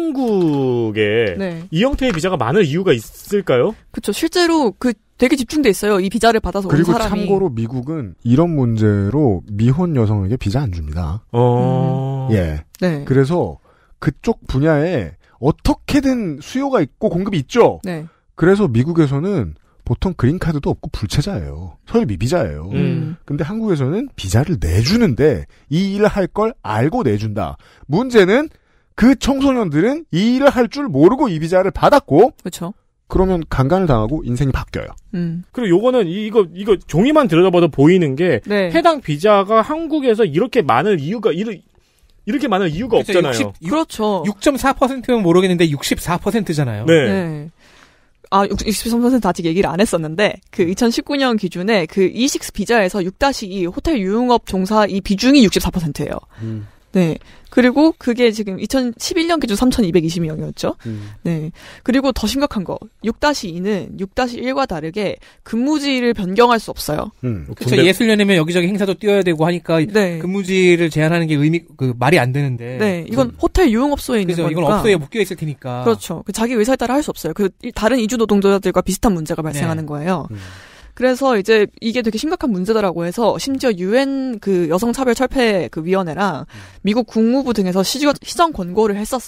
한국에 네. 이 형태의 비자가 많을 이유가 있을까요? 그렇죠. 실제로 그 되게 집중돼 있어요. 이 비자를 받아서 온 그리고 사람이. 참고로 미국은 이런 문제로 미혼 여성에게 비자 안 줍니다. 어. 예. 네. 그래서 그쪽 분야에 어떻게든 수요가 있고 공급이 있죠. 네. 그래서 미국에서는 보통 그린카드도 없고 불체자예요. 서열 미비자예요. 음. 근데 한국에서는 비자를 내주는데 이 일을 할 걸 알고 내준다. 문제는 그 청소년들은 이 일을 할 줄 모르고 이 비자를 받았고 그렇죠. 그러면 강간을 당하고 인생이 바뀌어요. 음. 그리고 요거는 이- 이거 이거 종이만 들여다봐도 보이는 게 네. 해당 비자가 한국에서 이렇게 많을 이유가 이르, 이렇게 많을 이유가 그쵸, 없잖아요. 육십, 그렇죠. 육 점 사 퍼센트면 모르겠는데 육십사 퍼센트잖아요. 네. 네. 아, 육십삼 퍼센트 아직 얘기를 안 했었는데, 그 이천십구 년 기준에 그 이식스 비자에서 육 이 호텔 유흥업 종사 이 비중이 육십사 퍼센트예요. 음. 네. 그리고 그게 지금 이천십일 년 기준 삼천이백이십 명이었죠. 음. 네. 그리고 더 심각한 거, 육 이는 육 일과 다르게 근무지를 변경할 수 없어요. 음. 그렇죠. 예술연예면 여기저기 행사도 뛰어야 되고 하니까 네. 근무지를 제한하는 게 의미 그 말이 안 되는데. 네. 이건 호텔 유흥업소에 있는 그래서 거니까. 이건 업소에 묶여 있을 테니까. 그렇죠. 그 자기 의사에 따라 할 수 없어요. 그 이- 다른 이주 노동자들과 비슷한 문제가 발생하는 네. 거예요. 음. 그래서 이제 이게 되게 심각한 문제다라고 해서 심지어 유엔 그 여성차별 철폐 그 위원회랑 미국 국무부 등에서 시정, 시정 권고를 했었어요.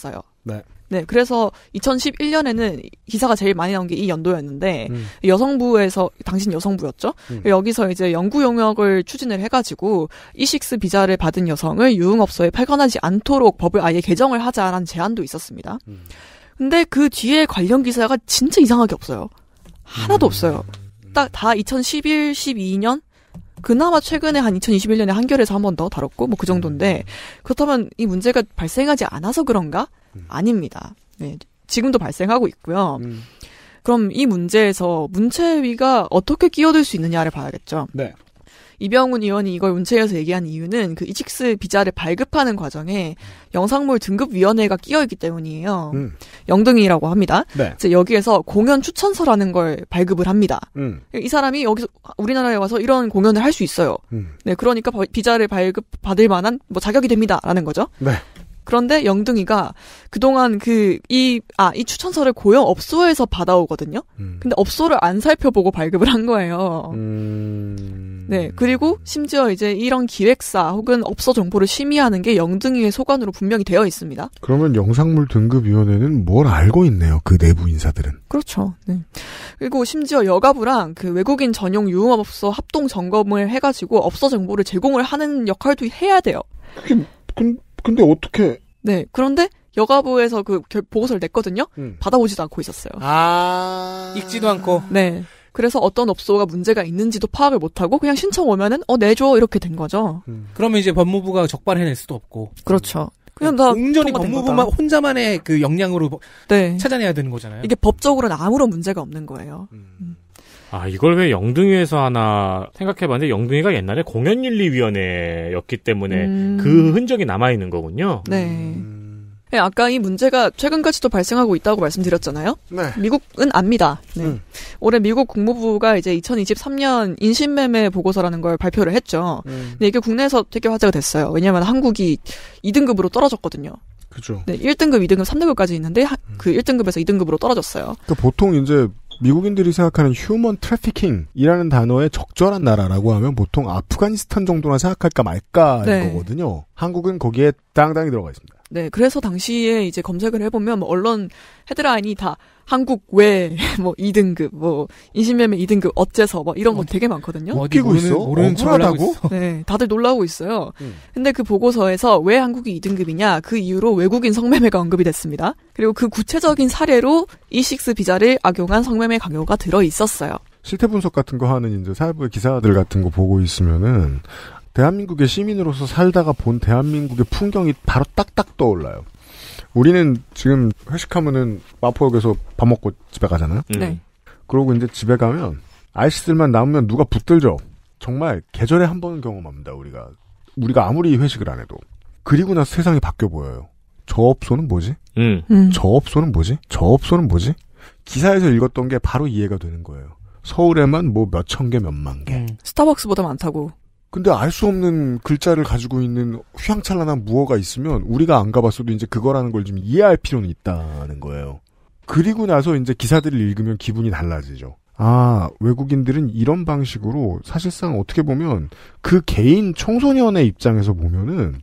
네. 네, 그래서 이천십일 년에는 기사가 제일 많이 나온 게 이 연도였는데 음. 여성부에서 당신 여성부였죠. 음. 여기서 이제 연구 용역을 추진을 해가지고 이식스 비자를 받은 여성을 유흥업소에 팔관하지 않도록 법을 아예 개정을 하자라는 제안도 있었습니다. 음. 근데 그 뒤에 관련 기사가 진짜 이상하게 없어요. 하나도 음. 없어요. 딱 다 이천십일, 십이 년 그나마 최근에 한 이천이십일 년에 한겨레에서 한 번 더 다뤘고 뭐 그 정도인데 그렇다면 이 문제가 발생하지 않아서 그런가? 음. 아닙니다. 네, 지금도 발생하고 있고요. 음. 그럼 이 문제에서 문체위가 어떻게 끼어들 수 있느냐를 봐야겠죠. 네. 이병훈 의원이 이걸 문체위에서 얘기한 이유는 그 이식스 비자를 발급하는 과정에 영상물 등급위원회가 끼어있기 때문이에요. 음. 영등이라고 합니다. 네. 이제 여기에서 공연 추천서라는 걸 발급을 합니다. 음. 이 사람이 여기서 우리나라에 와서 이런 공연을 할 수 있어요. 음. 네, 그러니까 비자를 발급받을 만한 뭐 자격이 됩니다라는 거죠. 네. 그런데 영등이가 그동안 그, 이, 아, 이 추천서를 고용업소에서 받아오거든요? 음. 근데 업소를 안 살펴보고 발급을 한 거예요. 음. 네. 그리고 심지어 이제 이런 기획사 혹은 업소 정보를 심의하는 게 영등이의 소관으로 분명히 되어 있습니다. 그러면 영상물 등급위원회는 뭘 알고 있네요. 그 내부 인사들은. 그렇죠. 네. 그리고 심지어 여가부랑 그 외국인 전용 유흥업소 합동 점검을 해가지고 업소 정보를 제공을 하는 역할도 해야 돼요. 그게, 근, 근데 어떻게? 네. 그런데 여가부에서 그 보고서를 냈거든요. 음. 받아오지도 않고 있었어요. 아. 읽지도 않고. 네. 그래서 어떤 업소가 문제가 있는지도 파악을 못하고 그냥 신청 오면은 어 내줘 이렇게 된 거죠. 음. 그러면 이제 법무부가 적발해낼 수도 없고. 그렇죠. 그냥 다 온전히 법무부만 혼자만의 그 역량으로 네. 찾아내야 되는 거잖아요. 이게 법적으로는 아무런 문제가 없는 거예요. 음. 음. 아, 이걸 왜 영등위에서 하나 생각해봤는데 영등위가 옛날에 공연윤리위원회였기 때문에 음. 그 흔적이 남아있는 거군요. 네. 음. 네. 아까 이 문제가 최근까지도 발생하고 있다고 말씀드렸잖아요. 네. 미국은 압니다. 네. 음. 올해 미국 국무부가 이제 이천이십삼 년 인신매매 보고서라는 걸 발표를 했죠. 음. 근데 이게 국내에서 되게 화제가 됐어요. 왜냐하면 한국이 이 등급으로 떨어졌거든요. 그죠. 네, 일 등급, 이 등급, 삼 등급까지 있는데 하, 그 일 등급에서 이 등급으로 떨어졌어요. 그러니까 보통 이제 미국인들이 생각하는 휴먼 트래피킹이라는 단어에 적절한 나라라고 하면 보통 아프가니스탄 정도나 생각할까 말까인 네. 거거든요. 한국은 거기에 땅땅이 들어가 있습니다. 네, 그래서 당시에 이제 검색을 해보면 뭐 언론 헤드라인이 다 한국 외 뭐 이 등급, 뭐 인신매매 이 등급 어째서 뭐 이런 거 되게 많거든요. 뭐 어디 모르는, 있어? 모르는 억울하다고? 네, 다들 놀라고 있어요. 음. 근데 그 보고서에서 왜 한국이 이 등급이냐 그 이유로 외국인 성매매가 언급이 됐습니다. 그리고 그 구체적인 사례로 이식스 비자를 악용한 성매매 강요가 들어 있었어요. 실태 분석 같은 거 하는 이제 사회부의 기사들 같은 거 보고 있으면은 대한민국의 시민으로서 살다가 본 대한민국의 풍경이 바로 딱딱 떠올라요. 우리는 지금 회식하면은 마포역에서 밥 먹고 집에 가잖아요. 네. 그러고 이제 집에 가면 아이스들만 남으면 누가 붙들죠. 정말 계절에 한 번은 경험합니다. 우리가 우리가 아무리 회식을 안 해도. 그리고 나서 세상이 바뀌어 보여요. 저 업소는 뭐지? 음. 음. 저 업소는 뭐지? 저 업소는 뭐지? 기사에서 읽었던 게 바로 이해가 되는 거예요. 서울에만 뭐 몇천 개, 몇만 개. 음. 스타벅스보다 많다고. 근데 알 수 없는 글자를 가지고 있는 휘황찬란한 무어가 있으면 우리가 안 가봤어도 이제 그거라는 걸 좀 이해할 필요는 있다는 거예요. 그리고 나서 이제 기사들을 읽으면 기분이 달라지죠. 아, 외국인들은 이런 방식으로 사실상 어떻게 보면 그 개인 청소년의 입장에서 보면은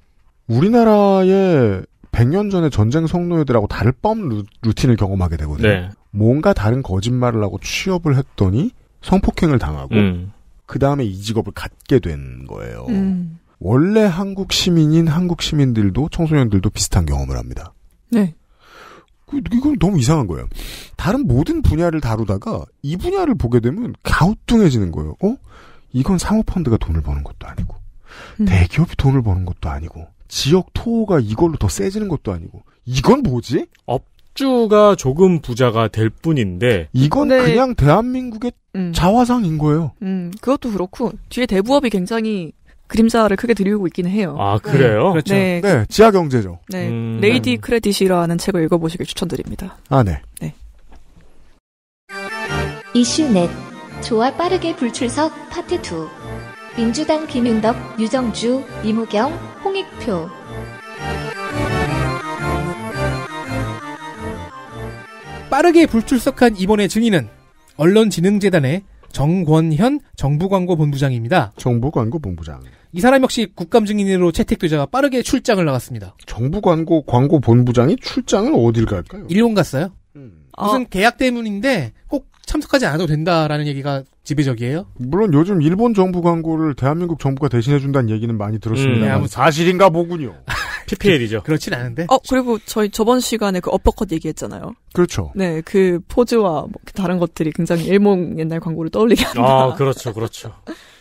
우리나라의 백 년 전에 전쟁 성노예들하고 다를 뻔 루, 루틴을 경험하게 되거든요. 네. 뭔가 다른 거짓말을 하고 취업을 했더니 성폭행을 당하고 음. 그 다음에 이 직업을 갖게 된 거예요. 음. 원래 한국 시민인 한국 시민들도 청소년들도 비슷한 경험을 합니다. 네. 이건 너무 이상한 거예요. 다른 모든 분야를 다루다가 이 분야를 보게 되면 갸우뚱해지는 거예요. 어? 이건 사모펀드가 돈을 버는 것도 아니고 음. 대기업이 돈을 버는 것도 아니고 지역 토호가 이걸로 더 세지는 것도 아니고 이건 뭐지? 업주가 조금 부자가 될 뿐인데 이건 네. 그냥 대한민국의 음. 자화상인 거예요. 음, 그것도 그렇고 뒤에 대부업이 굉장히 그림자를 크게 들이고 있기는 해요. 아, 그래요? 네. 그렇죠. 네. 네, 지하 경제죠. 네. 음. 레이디 크레딧이라는 책을 읽어보시길 추천드립니다. 아, 네. 네. 이슈넷. 조화 빠르게 불출석 파트 투. 민주당 김윤덕, 유정주, 이무경, 홍익표. 빠르게 불출석한 이번의 증인은 언론진흥재단의 정권현 정부광고본부장입니다. 정부광고본부장. 이 사람 역시 국감 증인으로 채택되자 빠르게 출장을 나갔습니다. 정부 광고 광고 본부장이 출장을 어딜 갈까요? 일본 갔어요. 음. 무슨 아. 계약 때문인데 꼭 참석하지 않아도 된다라는 얘기가 지배적이에요. 물론 요즘 일본 정부 광고를 대한민국 정부가 대신해준다는 얘기는 많이 들었습니다. 음, 사실인가 보군요. 피피엘이죠. 그렇진 않은데. 어, 그리고 저희 저번 시간에 그 어퍼컷 얘기했잖아요. 그렇죠. 네, 그 포즈와 뭐 다른 것들이 굉장히 일본 옛날 광고를 떠올리게 한다. 아, 그렇죠, 그렇죠.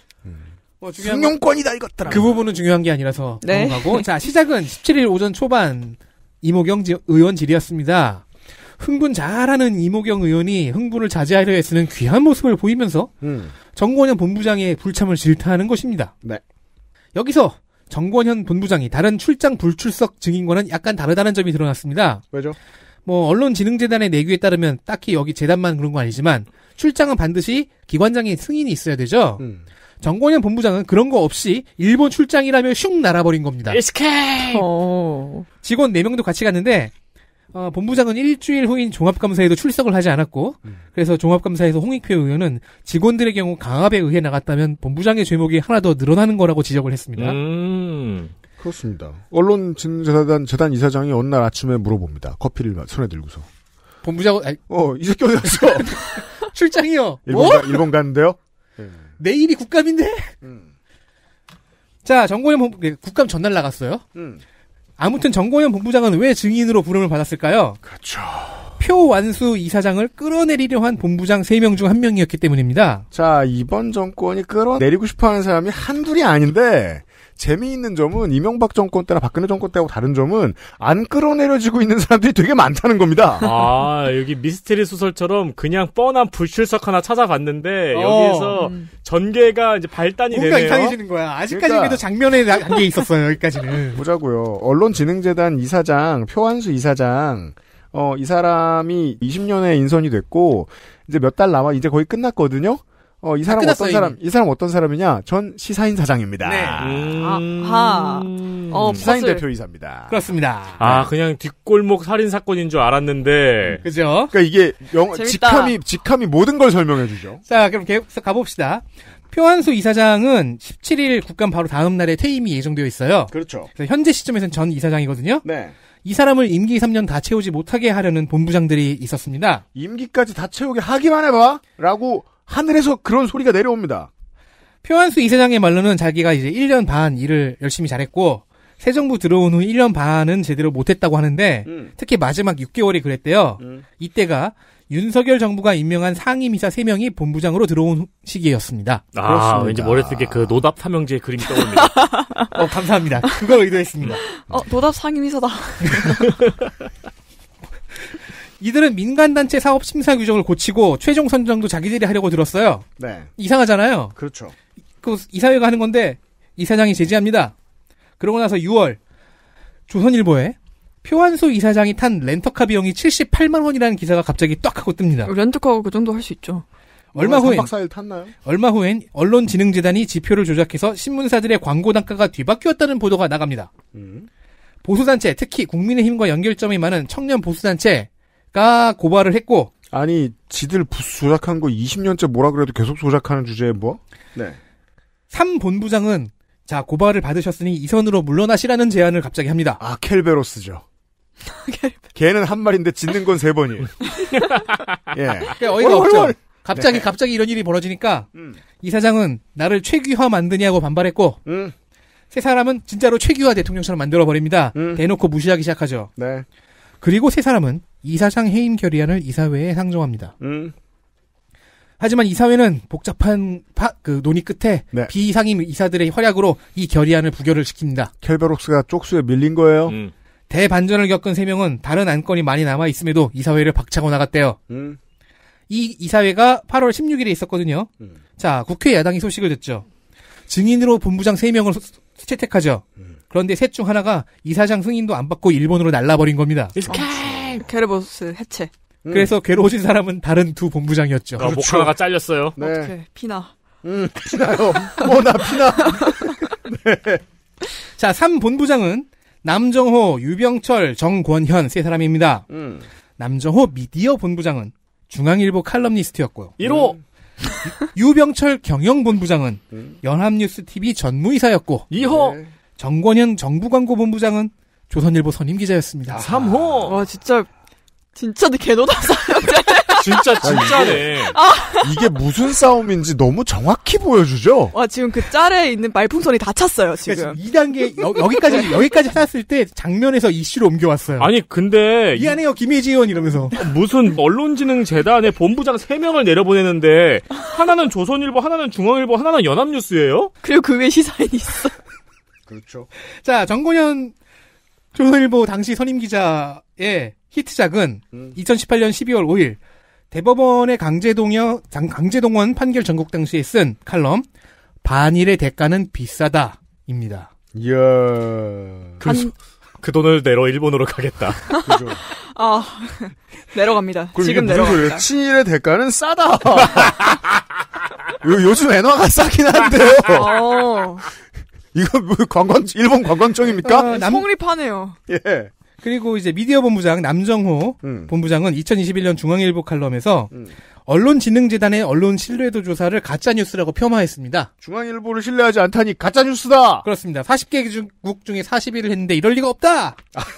뭐 중요한 승용권이다 이것들아. 그 부분은 중요한 게 아니라서 네. 넘어가고. 자, 시작은 십칠일 오전 초반 이모경 지, 의원 질의였습니다. 흥분 잘하는 이모경 의원이 흥분을 자제하려 애쓰는 귀한 모습을 보이면서 음. 정권현 본부장의 불참을 질타하는 것입니다. 네. 여기서 정권현 본부장이 다른 출장 불출석 증인과는 약간 다르다는 점이 드러났습니다. 왜죠? 뭐 언론진흥재단의 내규에 따르면 딱히 여기 재단만 그런 거 아니지만 출장은 반드시 기관장의 승인이 있어야 되죠. 음. 정권현 본부장은 그런 거 없이 일본 출장이라며 슉 날아버린 겁니다. 에스케이프! 어. 직원 네 명도 같이 갔는데 어, 본부장은 일주일 후인 종합감사에도 출석을 하지 않았고 음. 그래서 종합감사에서 홍익표 의원은 직원들의 경우 강압에 의해 나갔다면 본부장의 죄목이 하나 더 늘어나는 거라고 지적을 했습니다. 음. 그렇습니다. 언론진흥재단 재단 이사장이 어느 날 아침에 물어봅니다. 커피를 손에 들고서. 본부장, 아니, 어, 이 새끼 어디 갔어? 출장이요. 일본, 뭐? 가, 일본 갔는데요? 내일이 국감인데? 음. 자, 정권현 본부, 국감 전날 나갔어요. 음. 아무튼 정권현 본부장은 왜 증인으로 부름을 받았을까요? 그렇죠. 표완수 이사장을 끌어내리려 한 본부장 세 명 중 한 명이었기 때문입니다. 자, 이번 정권이 끌어내리고 싶어하는 사람이 한둘이 아닌데 재미있는 점은 이명박 정권 때나 박근혜 정권 때하고 다른 점은 안 끌어내려지고 있는 사람들이 되게 많다는 겁니다. 아, 여기 미스테리 소설처럼 그냥 뻔한 불출석 하나 찾아봤는데 어. 여기에서 음. 전개가 이제 발단이 뭔가 되네요. 이상해지는 거야. 아직까지 그러니까. 그래도 장면에 한 게 있었어요. 여기까지는. 보자고요. 언론진흥재단 이사장, 표완수 이사장, 어, 이 사람이 이십 년에 인선이 됐고 이제 몇 달 남아 이제 거의 끝났거든요. 어, 이 사람 어떤 사람, 이미. 이 사람 어떤 사람이냐? 전 시사인 사장입니다. 네. 음... 아하. 어, 시사인 퍼즐. 대표이사입니다. 그렇습니다. 아, 그냥 뒷골목 살인 사건인 줄 알았는데. 그죠? 그러니까 이게 영, 재밌다. 직함이, 직함이 모든 걸 설명해 주죠. 자, 그럼 계속 가봅시다. 표완수 이사장은 십칠일 국감 바로 다음 날에 퇴임이 예정되어 있어요. 그렇죠. 그래서 현재 시점에서는 전 이사장이거든요. 네. 이 사람을 임기 삼 년 다 채우지 못하게 하려는 본부장들이 있었습니다. 임기까지 다 채우게 하기만 해봐! 라고 하늘에서 그런 소리가 내려옵니다. 표완수 이사장의 말로는 자기가 이제 일 년 반 일을 열심히 잘했고, 새 정부 들어온 후 일 년 반은 제대로 못했다고 하는데, 음. 특히 마지막 육 개월이 그랬대요. 음. 이때가 윤석열 정부가 임명한 상임이사 세 명이 본부장으로 들어온 시기였습니다. 아, 그렇습니다. 왠지 머릿속에 그 노답 삼형제의 그림이 떠오릅니다. 어, 감사합니다. 그걸 의도했습니다. 어, 노답 상임이사다. 이들은 민간단체 사업 심사 규정을 고치고 최종 선정도 자기들이 하려고 들었어요. 네. 이상하잖아요. 그렇죠. 그 이사회가 하는 건데 이사장이 제지합니다. 그러고 나서 유월 조선일보에 표완수 이사장이 탄 렌터카 비용이 칠십팔만 원이라는 기사가 갑자기 딱 하고 뜹니다. 렌트카가 그 정도 할 수 있죠. 얼마 후엔 삼 박 사 일 탔나요? 얼마 후엔 언론진흥재단이 지표를 조작해서 신문사들의 광고 단가가 뒤바뀌었다는 보도가 나갑니다. 음. 보수단체, 특히 국민의힘과 연결점이 많은 청년 보수단체가 고발을 했고 아니, 지들 부수 조작한 거 이십 년째 뭐라 그래도 계속 조작하는 주제에 뭐? 네. 삼 본부장은 자 고발을 받으셨으니 이 선으로 물러나시라는 제안을 갑자기 합니다. 아, 켈베로스죠. 걔는 한 말인데 짓는 건 세 번이에요. 예. 그러니까 어이가 월, 없죠. 월. 갑자기 네. 갑자기 이런 일이 벌어지니까 음. 이사장은 나를 최규화 만드냐고 반발했고 음. 세 사람은 진짜로 최규화 대통령처럼 만들어버립니다. 음. 대놓고 무시하기 시작하죠. 네. 그리고 세 사람은 이사장 해임 결의안을 이사회에 상정합니다. 음. 하지만 이사회는 복잡한 파, 그 논의 끝에 네. 비상임 이사들의 활약으로 이 결의안을 부결을 시킵니다. 켈베로스가 쪽수에 밀린 거예요. 음. 대반전을 겪은 세 명은 다른 안건이 많이 남아있음에도 이사회를 박차고 나갔대요. 음. 이 이사회가 팔월 십육일에 있었거든요. 음. 자, 국회 야당이 소식을 듣죠. 증인으로 본부장 세 명을 채택하죠. 음. 그런데 셋 중 하나가 이사장 승인도 안 받고 일본으로 날라버린 겁니다. 케르보스 해체. 음. 그래서 괴로워진 사람은 다른 두 본부장이었죠. 아, 목 하나가 잘렸어요. 네. 어떻게 피나. 음, 피나요. 뭐, 나 피나. 네. 자, 삼 본부장은 남정호, 유병철, 정권현 세 사람입니다. 음. 남정호 미디어 본부장은 중앙일보 칼럼니스트였고요. 일 호! 음. 유병철 경영본부장은 음. 연합뉴스티비 전무이사였고 이 호 네. 정권현 정부광고본부장은 조선일보 선임기자였습니다. 삼 호 와 진짜 진짜 개노답사. 진짜 진짜네. 아. 이게 무슨 싸움인지 너무 정확히 보여주죠. 와 지금 그 짤에 있는 말풍선이 다 찼어요 지금. 그러니까 이 단계 여, 여기까지 여기까지 찾았을 때 장면에서 이슈로 옮겨왔어요. 아니 근데 미안해요 김혜지 의원 이러면서 무슨 언론진흥재단에 본부장 세 명을 내려보내는데 하나는 조선일보, 하나는 중앙일보, 하나는 연합뉴스예요? 그리고 그 외에 시사인이 있어. 그렇죠. 자 정권현 조선일보 당시 선임기자의 히트작은 음. 이천십팔 년 십이월 오일 대법원의 강제동여, 강제동원 판결 전국 당시에 쓴 칼럼 반일의 대가는 비싸다입니다. 이야. 그, 한... 그 돈을 내러 일본으로 가겠다. 그죠. 아 내려갑니다. 지금 이게 무슨 내려갑니다. 소리예요? 친일의 대가는 싸다. 요, 요즘 엔화가 싸긴 한데요. 어. 이거 뭐 관광 일본 관광청입니까? 어, 남... 성립하네요. 예. 그리고 이제 미디어 본부장 남정호 음. 본부장은 이천이십일 년 중앙일보 칼럼에서 음. 언론진흥재단의 언론 신뢰도 조사를 가짜뉴스라고 폄하했습니다. 중앙일보를 신뢰하지 않다니 가짜뉴스다. 그렇습니다. 사십 개국 중에 사십 일을 했는데 이럴 리가 없다.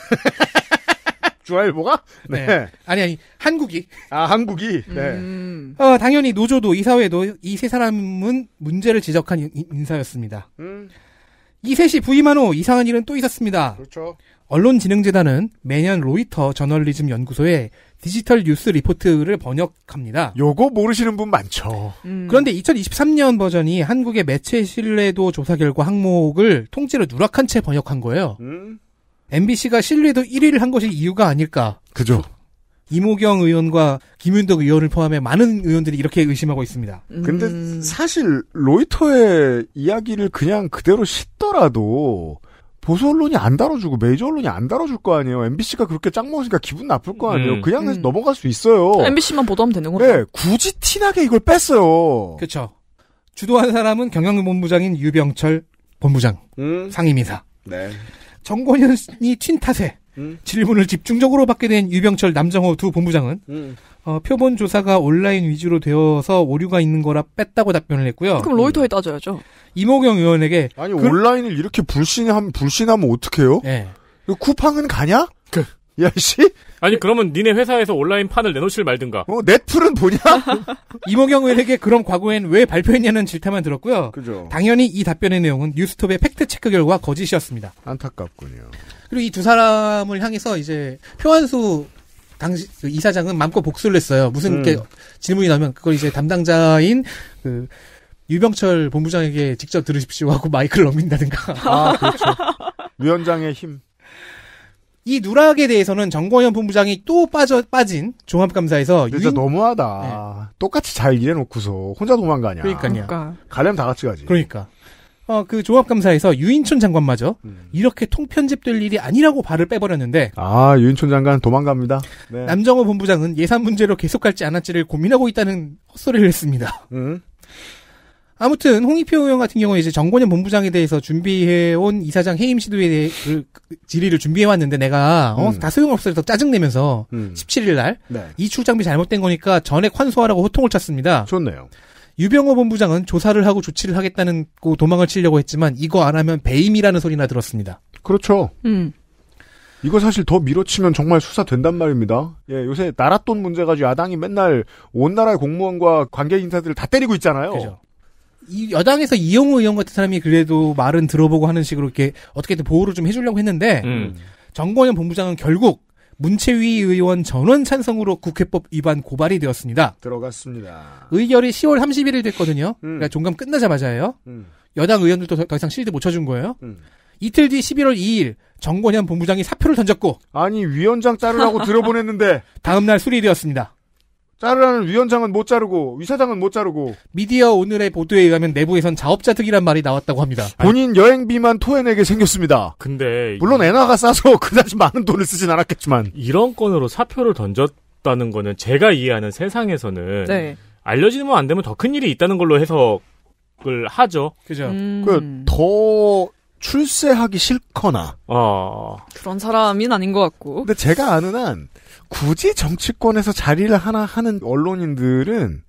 중앙일보가? 네. 네. 아니 아니 한국이. 아 한국이. 네. 음. 어, 당연히 노조도 이사회도 이 세 사람은 문제를 지적한 인, 인사였습니다. 음. 이 셋이 부임한 후 이상한 일은 또 있었습니다. 그렇죠. 언론진흥재단은 매년 로이터 저널리즘 연구소에 디지털 뉴스 리포트를 번역합니다. 요거 모르시는 분 많죠. 음. 그런데 이천이십삼 년 버전이 한국의 매체 신뢰도 조사 결과 항목을 통째로 누락한 채 번역한 거예요. 음. 엠비씨가 신뢰도 일 위를 한 것이 이유가 아닐까. 그죠. 이모경 의원과 김윤덕 의원을 포함해 많은 의원들이 이렇게 의심하고 있습니다. 근데 음. 사실 로이터의 이야기를 그냥 그대로 싣더라도 보수 언론이 안 다뤄주고 메이저 언론이 안 다뤄줄 거 아니에요. 엠비씨가 그렇게 짱 먹으니까 기분 나쁠 거 아니에요. 음. 그냥 해서 음. 넘어갈 수 있어요. 엠비씨만 보도하면 되는 거죠. 네, 굳이 티나게 이걸 뺐어요. 그렇죠. 주도한 사람은 경영본부장인 유병철 본부장, 음. 상임이사. 네. 정권현이 튄 탓에 음. 질문을 집중적으로 받게 된 유병철, 남정호 두 본부장은 음. 어, 표본 조사가 온라인 위주로 되어서 오류가 있는 거라 뺐다고 답변을 했고요. 그럼 로이터에 따져야죠. 이모경 의원에게 아니 그... 온라인을 이렇게 불신하면 불신하면 어떡해요? 네. 쿠팡은 가냐? 그 야씨? 아니 그러면 니네 회사에서 온라인 판을 내놓칠 말든가. 어 넷플은 보냐? 이모경 의원에게 그럼 과거엔 왜 발표했냐는 질타만 들었고요. 그죠. 당연히 이 답변의 내용은 뉴스톱의 팩트 체크 결과 거짓이었습니다. 안타깝군요. 그리고 이 두 사람을 향해서 이제 표한수 당시 그 이사장은 마음껏 복수를 했어요. 무슨 음. 게 질문이 나오면 그걸 이제 담당자인 그 유병철 본부장에게 직접 들으십시오 하고 마이크를 넘긴다든가. 아 그렇죠. 위원장의 힘. 이 누락에 대해서는 정권현 본부장이 또 빠져 빠진 종합감사에서 진짜 유인... 너무하다. 네. 똑같이 잘 일해놓고서 혼자 도망가냐. 그러니까요. 그러니까. 가려면 다 같이 가지. 그러니까. 어, 그 종합감사에서 유인촌 장관마저 음. 이렇게 통편집될 일이 아니라고 발을 빼버렸는데. 아, 유인촌 장관 도망갑니다. 네. 남정호 본부장은 예산 문제로 계속 갈지 안 할지를 고민하고 있다는 헛소리를 했습니다. 음. 아무튼 홍익표 의원 같은 경우에 이제 정권현 본부장에 대해서 준비해온 이사장 해임 시도에 대해 그 질의를 준비해왔는데 내가 어, 음. 다 소용없어서 더짜증내면서 음. 십칠 일 날 네. 이 출장비 잘못된 거니까 전액 환수하라고 호통을 쳤습니다. 좋네요. 유병호 본부장은 조사를 하고 조치를 하겠다는 고 도망을 치려고 했지만 이거 안 하면 배임이라는 소리나 들었습니다. 그렇죠. 음. 이거 사실 더 밀어치면 정말 수사된단 말입니다. 예, 요새 나랏돈 문제 가지고 야당이 맨날 온 나라의 공무원과 관계 인사들을 다 때리고 있잖아요. 그죠. 이 여당에서 이용우 의원 같은 사람이 그래도 말은 들어보고 하는 식으로 이렇게 어떻게든 보호를 좀 해주려고 했는데 음. 정권현 본부장은 결국 문채위 의원 전원 찬성으로 국회법 위반 고발이 되었습니다. 들어갔습니다. 의결이 시월 삼십일일 됐거든요. 음. 그러니까 종감 끝나자마자예요. 음. 여당 의원들도 더, 더 이상 실드 못 쳐준 거예요. 음. 이틀 뒤 십일월 이일 정권현 본부장이 사표를 던졌고 아니 위원장 자르라고 들어보냈는데 다음날 수리되었습니다. 자르라는 위원장은 못 자르고 위사장은 못 자르고 미디어 오늘의 보도에 의하면 내부에선 자업자득이란 말이 나왔다고 합니다. 본인 아니, 여행비만 토해내게 생겼습니다. 근데 물론 엔화가 싸서 그다지 많은 돈을 쓰진 않았겠지만 이런 건으로 사표를 던졌다는 거는 제가 이해하는 세상에서는 네. 알려지면 안 되면 더 큰 일이 있다는 걸로 해석을 하죠. 그죠. 음. 그 더 출세하기 싫거나 어. 그런 사람은 아닌 것 같고. 근데 제가 아는 한 굳이 정치권에서 자리를 하나 하는 언론인들은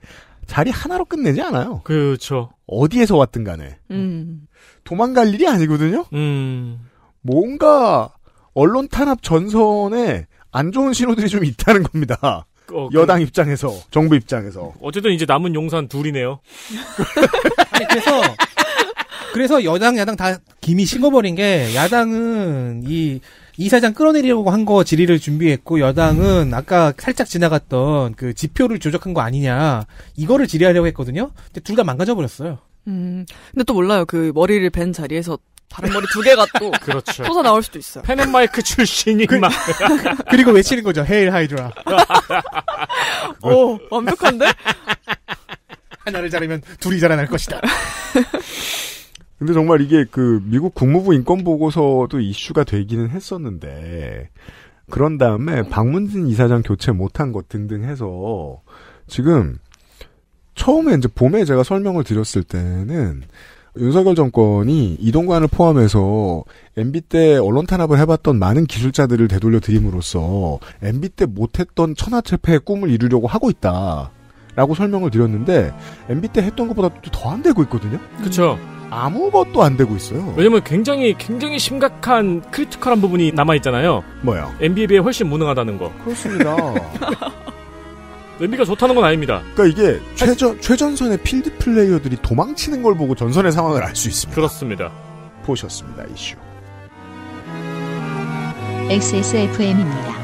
자리 하나로 끝내지 않아요. 그렇죠. 어디에서 왔든 간에. 음. 도망갈 일이 아니거든요. 음. 뭔가 언론 탄압 전선에 안 좋은 신호들이 좀 있다는 겁니다. 어, 여당 그... 입장에서, 정부 입장에서. 어쨌든 이제 남은 용산 둘이네요. 아니, 그래서 그래서 여당 야당 다 김이 식어버린 게 야당은 이 이사장 끌어내리려고 한 거 질의를 준비했고 여당은 아까 살짝 지나갔던 그 지표를 조작한 거 아니냐 이거를 질의하려고 했거든요. 근데 둘 다 망가져버렸어요. 음. 근데 또 몰라요. 그 머리를 벤 자리에서 다른 머리 두 개가 또 그렇죠. 솟아 나올 수도 있어요. 펜앤마이크 출신이 그, 막 그리고 외치는 거죠. 헤일 하이드라. 오, 완벽한데? 하나를 자르면 둘이 자라날 것이다. 근데 정말 이게 그 미국 국무부 인권보고서도 이슈가 되기는 했었는데 그런 다음에 박문진 이사장 교체 못한 것 등등 해서 지금 처음에 이제 봄에 제가 설명을 드렸을 때는 윤석열 정권이 이동관을 포함해서 엠비 때 언론 탄압을 해봤던 많은 기술자들을 되돌려 드림으로써 엠비 때 못했던 천하체폐의 꿈을 이루려고 하고 있다라고 설명을 드렸는데 엠비 때 했던 것보다 더 안 되고 있거든요. 그렇죠. 아무것도 안 되고 있어요. 왜냐면 굉장히 굉장히 심각한 크리티컬한 부분이 남아 있잖아요. 뭐요? 엠비에 비해 훨씬 무능하다는 거. 그렇습니다. 엠비가 좋다는 건 아닙니다. 그러니까 이게 최전 최전선의 필드 플레이어들이 도망치는 걸 보고 전선의 상황을 알 수 있습니다. 그렇습니다. 보셨습니다. 이슈. 엑스에스에프엠입니다.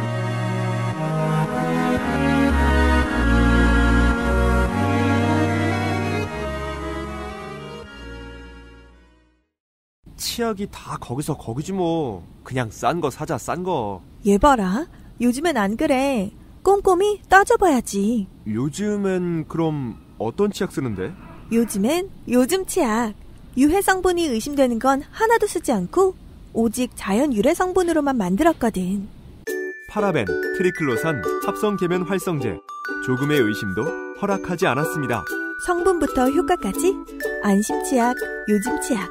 치약이 다 거기서 거기지 뭐. 그냥 싼 거 사자, 싼 거. 얘 봐라. 요즘엔 안 그래. 꼼꼼히 따져봐야지. 요즘엔 그럼 어떤 치약 쓰는데? 요즘엔 요즘 치약. 유해 성분이 의심되는 건 하나도 쓰지 않고 오직 자연 유래 성분으로만 만들었거든. 파라벤, 트리클로산, 합성 계면 활성제. 조금의 의심도 허락하지 않았습니다. 성분부터 효과까지 안심 치약, 요즘 치약.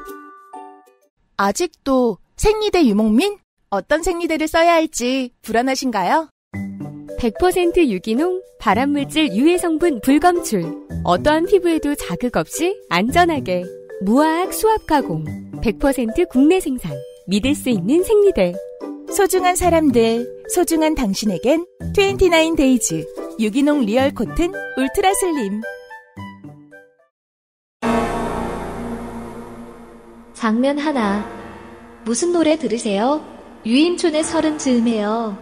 아직도 생리대 유목민? 어떤 생리대를 써야 할지 불안하신가요? 백 퍼센트 유기농, 발암물질 유해 성분 불검출. 어떠한 피부에도 자극 없이 안전하게. 무화학 수압 가공. 백 퍼센트 국내 생산. 믿을 수 있는 생리대. 소중한 사람들, 소중한 당신에겐 이십구 데이즈 유기농 리얼 코튼 울트라 슬림. 장면 하나. 무슨 노래 들으세요? 유인촌의 서른 즈음에요.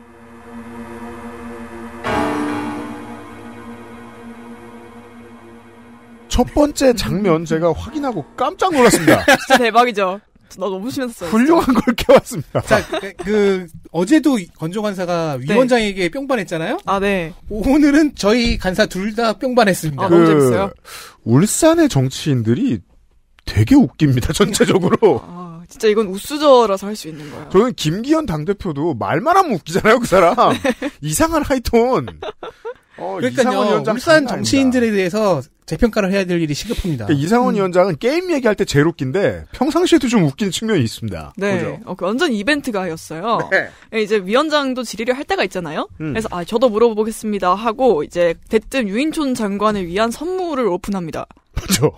첫 번째 장면 제가 확인하고 깜짝 놀랐습니다. 진짜 대박이죠. 나 너무 신났어요. 훌륭한 걸 깨왔습니다. 자, 그, 그 어제도 건조 간사가 네. 위원장에게 뿅반했잖아요. 아, 네. 오늘은 저희 간사 둘 다 뿅반했습니다. 아, 그, 너무 재밌어요. 울산의 정치인들이 되게 웃깁니다. 전체적으로. 아, 진짜 이건 우수저라서 할 수 있는 거예요. 저는 김기현 당대표도 말만 하면 웃기잖아요, 그 사람. 네. 이상한 하이톤. 어, 그러니까요. 울산 정치인들에 대해서 재평가를 해야 될 일이 시급합니다. 그러니까 이상원 음. 위원장은 게임 얘기할 때 제일 웃긴데 평상시에도 좀 웃기는 측면이 있습니다. 네, 어, 그 완전 이벤트가였어요. 네. 이제 위원장도 질의를 할 때가 있잖아요. 음. 그래서 아 저도 물어보겠습니다 하고 이제 대뜸 유인촌 장관을 위한 선물을 오픈합니다. 그렇죠.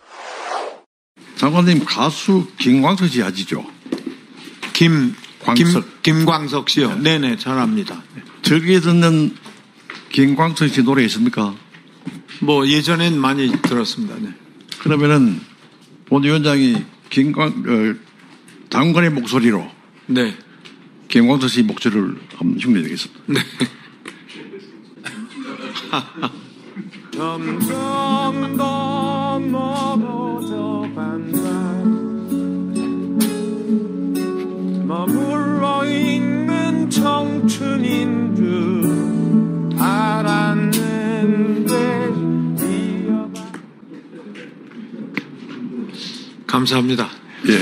장관님 가수 김광석 씨 아시죠? 김광석. 김, 김광석 씨요? 네네, 잘 압니다. 저기에 듣는 김광석 씨 노래 있습니까? 뭐 예전엔 많이 들었습니다. 네. 그러면은 본 위원장이 김광 어, 장관의 목소리로 네 김광석 씨 목소리를 한번 흉내 내겠습니다. 네. 점점 더 멀어져 간다. 머물러 있는 청춘인 줄 알았는데. 감사합니다. 예.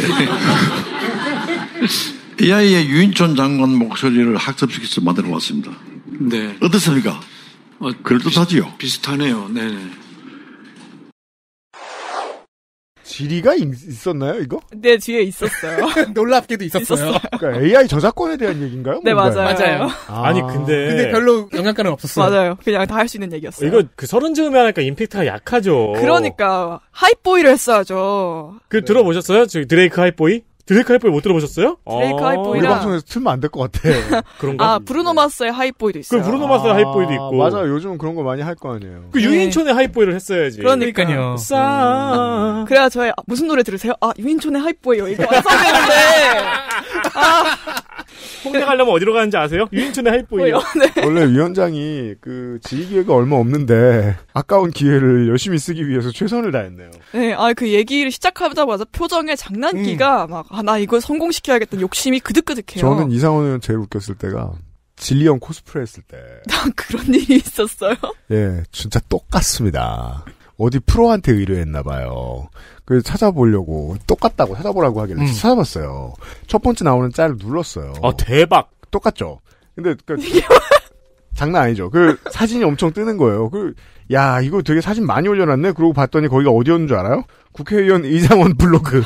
이 아이의 유인촌 장관 목소리를 학습시켜서 만들어 왔습니다. 네. 어떻습니까? 어, 그럴듯하지요? 비슷하네요. 네네. 질의가 있, 있었나요, 이거? 네, 뒤에 있었어요. 놀랍게도 있었어요. 있었어요. 그러니까 에이아이 저작권에 대한 얘기인가요? 네, 뭔가요? 맞아요. 맞아요. 아. 아니 근데 근데 별로 영향가는 없었어요. 맞아요. 그냥 다 할 수 있는 얘기였어요. 이거 그 서른 즈음에 하니까 임팩트가 약하죠. 그러니까 하이보이를 했어야죠. 그 들어보셨어요? 저 드레이크 하이보이? 드레이크 하이보이 못 들어보셨어요? 드레이크 아, 하이보이랑- 우리 방송에서 틀면 안 될 것 같아. 그런가? 아, 브루노 마스의 하이보이도 있어요. 그 브루노 마스의 하이보이도 있고. 맞아요. 요즘은 그런 거 많이 할 거 아니에요. 그 유인촌의 하이보이를 했어야지. 그러니까요. 싸. 그래야 저의 아, 무슨 노래 들으세요? 아, 유인촌의 하이보이요. 이거 완성되는데. 아, 홍대 가려면 어디로 가는지 아세요? 유인촌의 하이보이요. 네. 원래 위원장이 그 지휘 기회가 얼마 없는데 아까운 기회를 열심히 쓰기 위해서 최선을 다했네요. 네, 아, 그 얘기를 시작하자마자 표정에 장난기가 음. 막, 아, 나 이거 성공시켜야겠다는 욕심이 그득그득해요. 저는 이상원 의원 제일 웃겼을 때가 진리형 코스프레 했을 때. 그런 일이 있었어요? 예, 진짜 똑같습니다. 어디 프로한테 의뢰했나봐요. 그래서 찾아보려고, 똑같다고 찾아보라고 하길래 음. 찾아봤어요. 첫 번째 나오는 짤을 눌렀어요. 아, 대박. 똑같죠? 근데, 그, 장난 아니죠? 그, 사진이 엄청 뜨는 거예요. 그, 야, 이거 되게 사진 많이 올려놨네? 그러고 봤더니 거기가 어디였는 줄 알아요? 국회의원 이상원 블로그.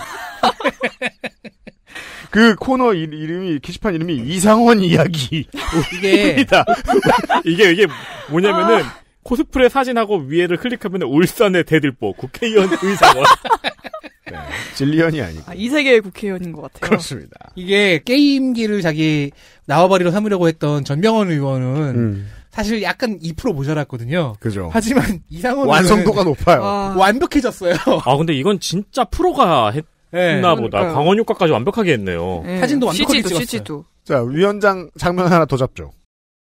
그 코너 이, 이름이, 게시판 이름이 이상원 이야기. 이게, 이게, 이게 뭐냐면은, 코스프레 사진하고 위에를 클릭하면 울산의 대들보, 국회의원 의상원. 네, 진리현이 아니고. 아, 이 세계의 국회의원인 것 같아요. 그렇습니다. 이게 게임기를 자기 나와바리로 삼으려고 했던 전병헌 의원은 음. 사실 약간 이 퍼센트 모자랐거든요. 그죠. 하지만 이상원 완성도가 높아요. 아, 완벽해졌어요. 아, 근데 이건 진짜 프로가 했나 네, 보다. 그러니까요. 광원 효과까지 완벽하게 했네요. 네. 사진도 완벽하게 씨지도, 찍었어요. 씨지도. 자, 위원장 장면 하나 더 잡죠.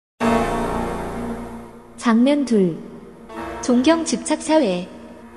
장면 둘. 존경 집착 사회.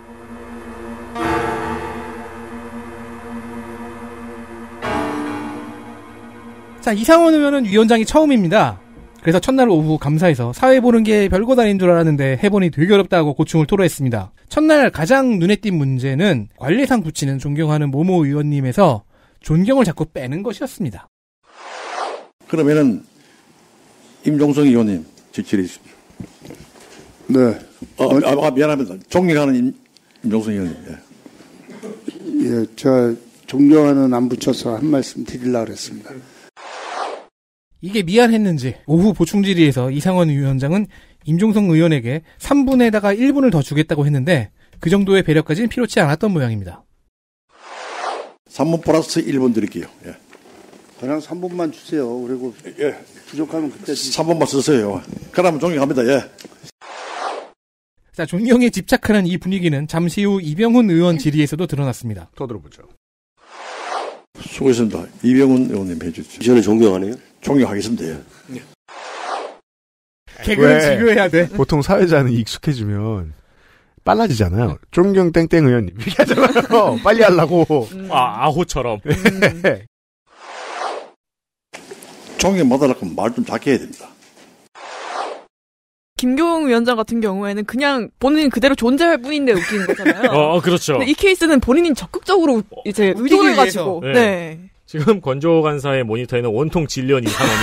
자, 이상원 의원은 위원장이 처음입니다. 그래서 첫날 오후 감사에서 사회 보는 게 별거 아닌 줄 알았는데 해보니 되게 어렵다고 고충을 토로했습니다. 첫날 가장 눈에 띈 문제는 관례상 붙이는 존경하는 모모 의원님에서 존경을 자꾸 빼는 것이었습니다. 그러면은 임종성 의원님 지지해 주십시오. 네. 어, 아, 아, 미안합니다. 존경하는 임, 임종성 의원님. 예. 예, 저 존경하는 안 붙여서 한 말씀 드리려고 그랬습니다. 이게 미안했는지 오후 보충 질의에서 이상원 위원장은 임종성 의원에게 삼 분에다가 일 분을 더 주겠다고 했는데 그 정도의 배려까지는 필요치 않았던 모양입니다. 삼 분 플러스 일 분 드릴게요. 예. 그냥 삼 분만 주세요. 그리고 예. 부족하면 그때 삼 분만 쓰세요. 그러면 존경합니다. 예. 자, 존경에 집착하는 이 분위기는 잠시 후 이병훈 의원 질의에서도 드러났습니다. 더 들어보죠. 수고했습니다. 이병훈 의원님 해주십시오. 저는 존경하네요. 존경하겠습니다. 예. 개그는 지교해야 돼. 보통 사회자는 익숙해지면 빨라지잖아요. 존경 땡땡 의원님 이렇게 하잖아요. 빨리 하려고. 아, 아호처럼. 네. 존경 받으려면 말 좀 작게 해야 됩니다. 김교웅 위원장 같은 경우에는 그냥 본인 그대로 존재할 뿐인데 웃기는 거잖아요. 어, 그렇죠. 근데 이 케이스는 본인이 적극적으로 이제 의도를 가지고. 네. 네. 지금 권조 간사의 모니터에는 온통 진리언 이상원이.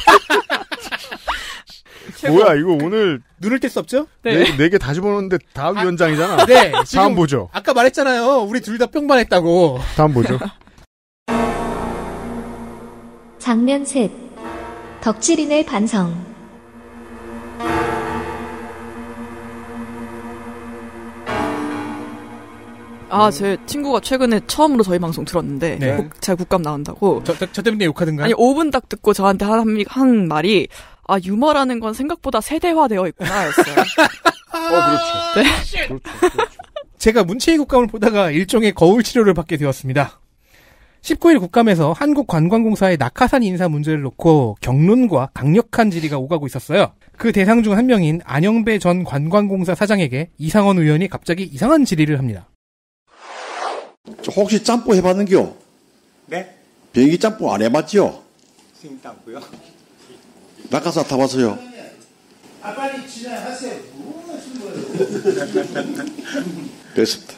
뭐야 이거 오늘 눈을 뗄 수 없죠? 네 개 네 개 다 집어넣는데 다음 아, 위원장이잖아. 네. 다음 보죠. 아까 말했잖아요. 우리 둘 다 평반했다고. 다음 보죠. 장면 셋. 덕질인의 반성. 아, 제 친구가 최근에 처음으로 저희 방송 들었는데, 네. 국, 제가 국감 나온다고. 저, 저, 저 때문에 욕하든가? 아니, 오 분 딱 듣고 저한테 한, 한 말이, 아, 유머라는 건 생각보다 세대화되어 있구나, 였어요. 어, 그렇죠. 네. 그렇죠. 그렇죠. 제가 문체위 국감을 보다가 일종의 거울 치료를 받게 되었습니다. 십구 일 국감에서 한국관광공사의 낙하산 인사 문제를 놓고 경론과 강력한 질의가 오가고 있었어요. 그 대상 중 한 명인 안영배 전 관광공사 사장에게 이상원 의원이 갑자기 이상한 질의를 합니다. 혹시 짬뽕 해봤는겨? 네? 비행기 짬뽕 안 해봤지요? 스님 땅고요. 낙하산 타봤어요? 아, 빨리 진행하세요. 뭐 하신 거예요? 됐습니다.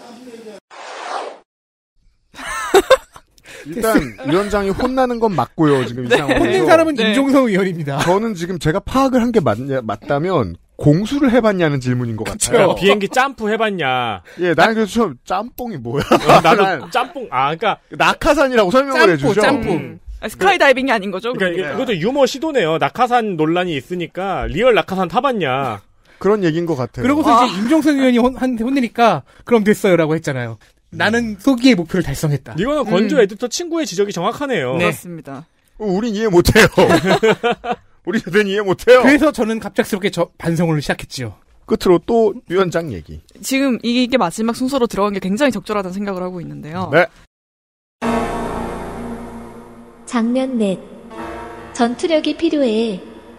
일단 위원장이 혼나는 건 맞고요. 지금 이 네. 상황에서. 혼낸 사람은 네. 임종성 의원입니다. 저는 지금 제가 파악을 한 게 맞다면 공수를 해봤냐는 질문인 것 같아요. 그러니까 비행기 점프 해봤냐. 예, 나는 그래서 좀 짬뽕이 뭐야? 어, 나도 짬뽕, 아, 그니까. 낙하산이라고 설명을 짬뽕, 해주죠. 짬뽕. 음. 아, 스카이다이빙이 아닌 거죠? 그러니까 네. 이것도 유머 시도네요. 낙하산 논란이 있으니까 리얼 낙하산 타봤냐. 그런 얘기인 것 같아요. 그러고서 아. 이제 임종석 의원이 혼, 혼내니까 그럼 됐어요라고 했잖아요. 나는 소기의 목표를 달성했다. 이거는 건조 음. 에디터 친구의 지적이 정확하네요. 네. 그렇습니다. 어, 우린 이해 못해요. 우리 세대는 이해 못해요. 그래서 저는 갑작스럽게 저 반성을 시작했지요. 끝으로 또 위원장 얘기. 지금 이게 마지막 순서로 들어간 게 굉장히 적절하다는 생각을 하고 있는데요. 네. 장면 넷. 전투력이 필요해.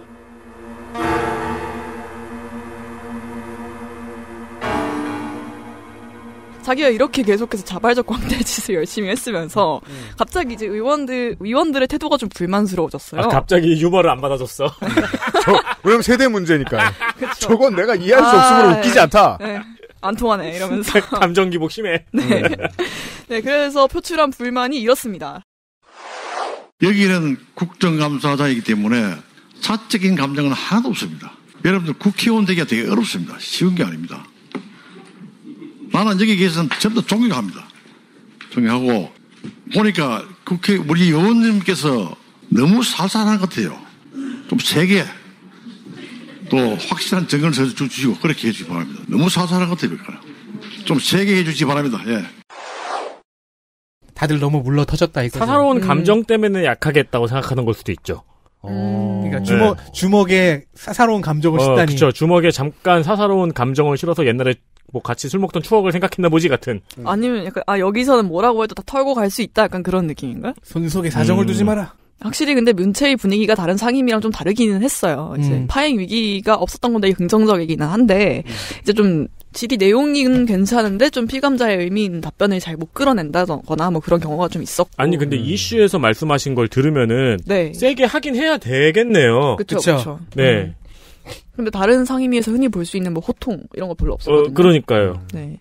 자기가 이렇게 계속해서 자발적 광대 짓을 열심히 했으면서 음. 갑자기 이제 의원들 의원들의 태도가 좀 불만스러워졌어요. 아, 갑자기 유머를 안 받아줬어. 저, 왜냐면 세대 문제니까. 저건 내가 이해할 수 아, 없으므로 웃기지 않다. 네. 안 통하네 이러면서. 감정 기복 심해. 네. 네, 그래서 표출한 불만이 이렇습니다. 여기는 국정감사장이기 때문에 사적인 감정은 하나도 없습니다. 여러분들 국회의원 되기가 되게 어렵습니다. 쉬운 게 아닙니다. 나는 여기 계셔서 전부 다 존경합니다. 존경하고 보니까 국회 우리 의원님께서 너무 살살한 것 같아요. 좀 세게 또 확실한 증언을 주시고 그렇게 해주시기 바랍니다. 너무 살살한 것 같아요. 좀 세게 해주시기 바랍니다. 예. 다들 너무 물러 터졌다 이거죠. 사사로운 음. 감정 때문에 약하겠다고 생각하는 걸 수도 있죠. 어... 그러니까 주먹 네. 주먹에 사사로운 감정을 어, 싣다니. 그렇죠. 주먹에 잠깐 사사로운 감정을 실어서 옛날에 뭐 같이 술 먹던 추억을 생각했나 보지 같은. 음. 아니면 약간 아 여기서는 뭐라고 해도 다 털고 갈 수 있다 약간 그런 느낌인가? 손 속에 사정을 음. 두지 마라. 확실히 근데 문체의 분위기가 다른 상임이랑 좀 다르기는 했어요. 이제 음. 파행 위기가 없었던 건 되게 긍정적이기는 한데 음. 이제 좀 질의 내용은 괜찮은데 좀 피감자의 의미 있는 답변을 잘 못 끌어낸다거나 뭐 그런 경우가 좀 있었고. 아니 근데 음. 이슈에서 말씀하신 걸 들으면은 네. 세게 하긴 해야 되겠네요. 그렇죠. 그렇죠. 네. 음. 근데 다른 상임위에서 흔히 볼 수 있는 뭐 호통 이런 거 별로 없었거든요. 어, 그러니까요. 네.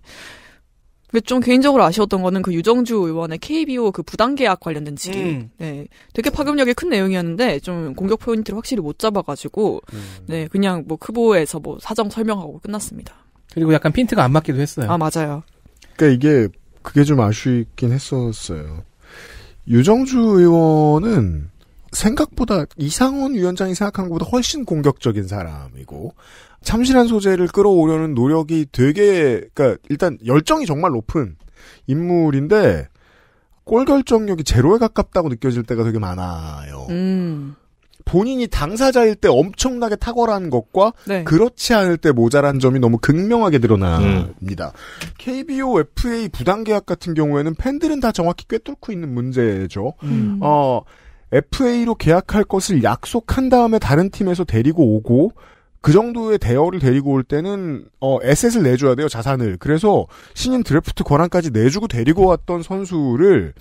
근데 좀 개인적으로 아쉬웠던 거는 그 유정주 의원의 케이비오 그 부당계약 관련된 질의. 음. 네. 되게 파급력이 큰 내용이었는데 좀 공격 포인트를 확실히 못 잡아가지고 음. 네 그냥 뭐 크보에서 뭐 사정 설명하고 끝났습니다. 그리고 약간 핀트가 안 맞기도 했어요. 아 맞아요. 그러니까 이게 그게 좀 아쉽긴 했었어요. 유정주 의원은 생각보다 이상원 위원장이 생각한 것보다 훨씬 공격적인 사람이고 참신한 소재를 끌어오려는 노력이 되게 그러니까 일단 열정이 정말 높은 인물인데 골 결정력이 제로에 가깝다고 느껴질 때가 되게 많아요. 음. 본인이 당사자일 때 엄청나게 탁월한 것과 네. 그렇지 않을 때 모자란 점이 너무 극명하게 드러납니다. 음. 케이비오 에프에이 부당계약 같은 경우에는 팬들은 다 정확히 꿰뚫고 있는 문제죠. 음. 어, 에프에이로 계약할 것을 약속한 다음에 다른 팀에서 데리고 오고 그 정도의 대여를 데리고 올 때는 어, 에셋을 내줘야 돼요. 자산을. 그래서 신인 드래프트 권한까지 내주고 데리고 왔던 선수를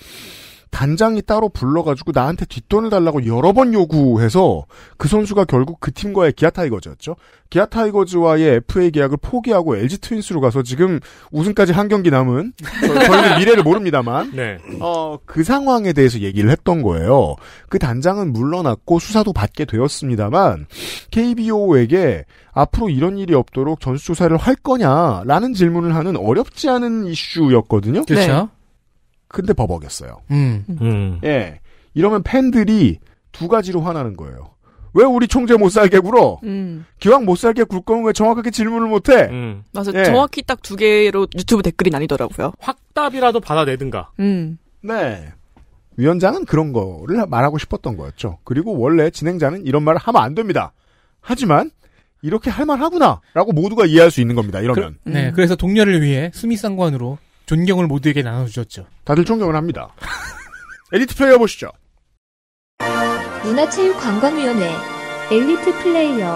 단장이 따로 불러가지고 나한테 뒷돈을 달라고 여러 번 요구해서 그 선수가 결국 그 팀과의 기아 타이거즈였죠. 기아 타이거즈와의 에프에이 계약을 포기하고 엘지 트윈스로 가서 지금 우승까지 한 경기 남은 저희는 미래를 모릅니다만 네. 어, 그 상황에 대해서 얘기를 했던 거예요. 그 단장은 물러났고 수사도 받게 되었습니다만 케이비오에게 앞으로 이런 일이 없도록 전수조사를 할 거냐라는 질문을 하는 어렵지 않은 이슈였거든요. 그렇죠. 네. 근데 버벅였어요. 음. 음. 예. 이러면 팬들이 두 가지로 화나는 거예요. 왜 우리 총재 못 살게 굴어? 음. 기왕 못 살게 굴 거면 왜 정확하게 질문을 못 해? 음. 맞아. 예. 정확히 딱 두 개로 유튜브 댓글이 나뉘더라고요. 확답이라도 받아내든가. 음. 네. 위원장은 그런 거를 말하고 싶었던 거였죠. 그리고 원래 진행자는 이런 말을 하면 안 됩니다. 하지만 이렇게 할 만하구나라고 모두가 이해할 수 있는 겁니다. 이러면. 그, 네. 음. 그래서 동료를 위해 수미상관으로 존경을 모두에게 나눠주셨죠. 다들 존경을 합니다. 엘리트 플레이어 보시죠. 문화체육관광위원회 엘리트 플레이어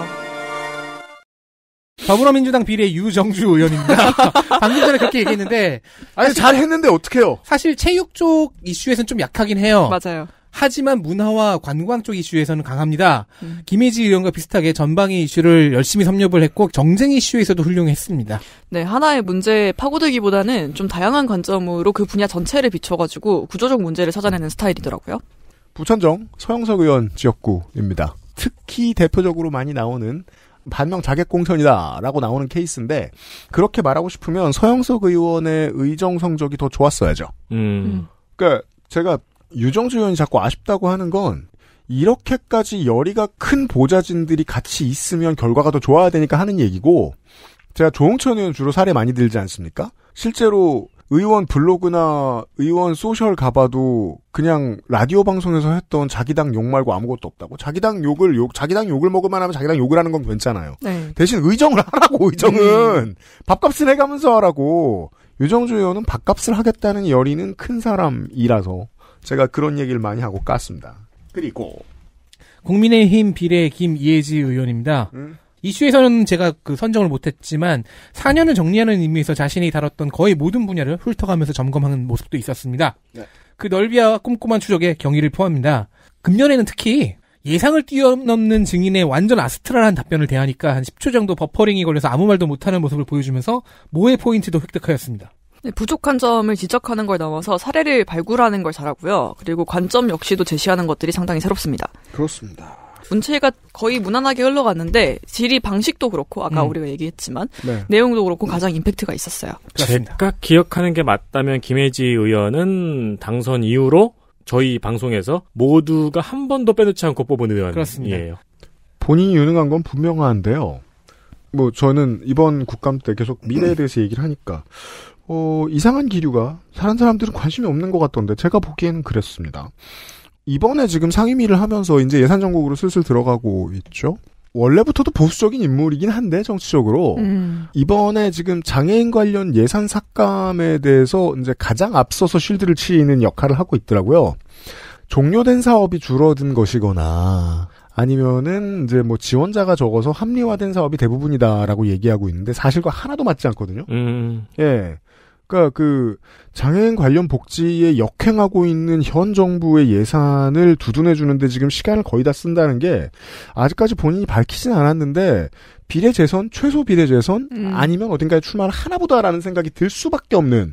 더불어민주당 비례 유정주 의원입니다. 방금 전에 그렇게 얘기했는데 아니 잘했는데 어떡해요. 사실 체육 쪽 이슈에서는 좀 약하긴 해요. 맞아요. 하지만 문화와 관광 쪽 이슈에서는 강합니다. 음. 김혜지 의원과 비슷하게 전방위 이슈를 열심히 섭렵을 했고 경쟁 이슈에서도 훌륭했습니다. 네, 하나의 문제에 파고들기보다는 좀 다양한 관점으로 그 분야 전체를 비춰가지고 구조적 문제를 찾아내는 스타일이더라고요. 부천정 서영석 의원 지역구입니다. 특히 대표적으로 많이 나오는 반명 자객 공천이다라고 나오는 케이스인데 그렇게 말하고 싶으면 서영석 의원의 의정 성적이 더 좋았어야죠. 음. 그러니까 제가 유정주 의원이 자꾸 아쉽다고 하는 건 이렇게까지 열의가 큰 보좌진들이 같이 있으면 결과가 더 좋아야 되니까 하는 얘기고 제가 조홍천 의원 주로 사례 많이 들지 않습니까? 실제로 의원 블로그나 의원 소셜 가봐도 그냥 라디오 방송에서 했던 자기 당 욕 말고 아무것도 없다고. 자기 당 욕을 욕, 자기 당 욕을 먹을만 하면 자기 당 욕을 하는 건 괜찮아요. 네. 대신 의정을 하라고, 의정은. 음. 밥값을 해가면서 하라고. 유정주 의원은 밥값을 하겠다는 열의는 큰 사람이라서 제가 그런 얘기를 많이 하고 깠습니다. 그리고 국민의힘 비례 김이혜지 의원입니다. 음? 이슈에서는 제가 그 선정을 못했지만 사 년을 정리하는 의미에서 자신이 다뤘던 거의 모든 분야를 훑어가면서 점검하는 모습도 있었습니다. 네. 그 넓이와 꼼꼼한 추적에 경의를 표합니다. 금년에는 특히 예상을 뛰어넘는 증인의 완전 아스트랄한 답변을 대하니까 한 십 초 정도 버퍼링이 걸려서 아무 말도 못하는 모습을 보여주면서 모의 포인트도 획득하였습니다. 네, 부족한 점을 지적하는 걸 넘어서 사례를 발굴하는 걸 잘하고요. 그리고 관점 역시도 제시하는 것들이 상당히 새롭습니다. 그렇습니다. 문체가 거의 무난하게 흘러갔는데 질의 방식도 그렇고 아까 음. 우리가 얘기했지만 네. 내용도 그렇고 가장 임팩트가 있었어요. 그렇습니다. 제가 기억하는 게 맞다면 김혜지 의원은 당선 이후로 저희 방송에서 모두가 한 번도 빼놓지 않고 뽑은 의원이에요. 그렇습니다. 본인이 유능한 건 분명한데요. 뭐 저는 이번 국감 때 계속 미래에 대해서 얘기를 하니까 어, 이상한 기류가 다른 사람들은 관심이 없는 것 같던데 제가 보기에는 그랬습니다. 이번에 지금 상임위를 하면서 이제 예산 정국으로 슬슬 들어가고 있죠. 원래부터도 보수적인 인물이긴 한데 정치적으로 음. 이번에 지금 장애인 관련 예산 삭감에 대해서 이제 가장 앞서서 쉴드를 치는 역할을 하고 있더라고요. 종료된 사업이 줄어든 것이거나 아니면은 이제 뭐 지원자가 적어서 합리화된 사업이 대부분이다라고 얘기하고 있는데 사실과 하나도 맞지 않거든요. 음. 예. 그러니까 그 장애인 관련 복지에 역행하고 있는 현 정부의 예산을 두둔해 주는데 지금 시간을 거의 다 쓴다는 게 아직까지 본인이 밝히진 않았는데 비례재선, 최소 비례재선 음. 아니면 어딘가에 출마를 하나보다라는 생각이 들 수밖에 없는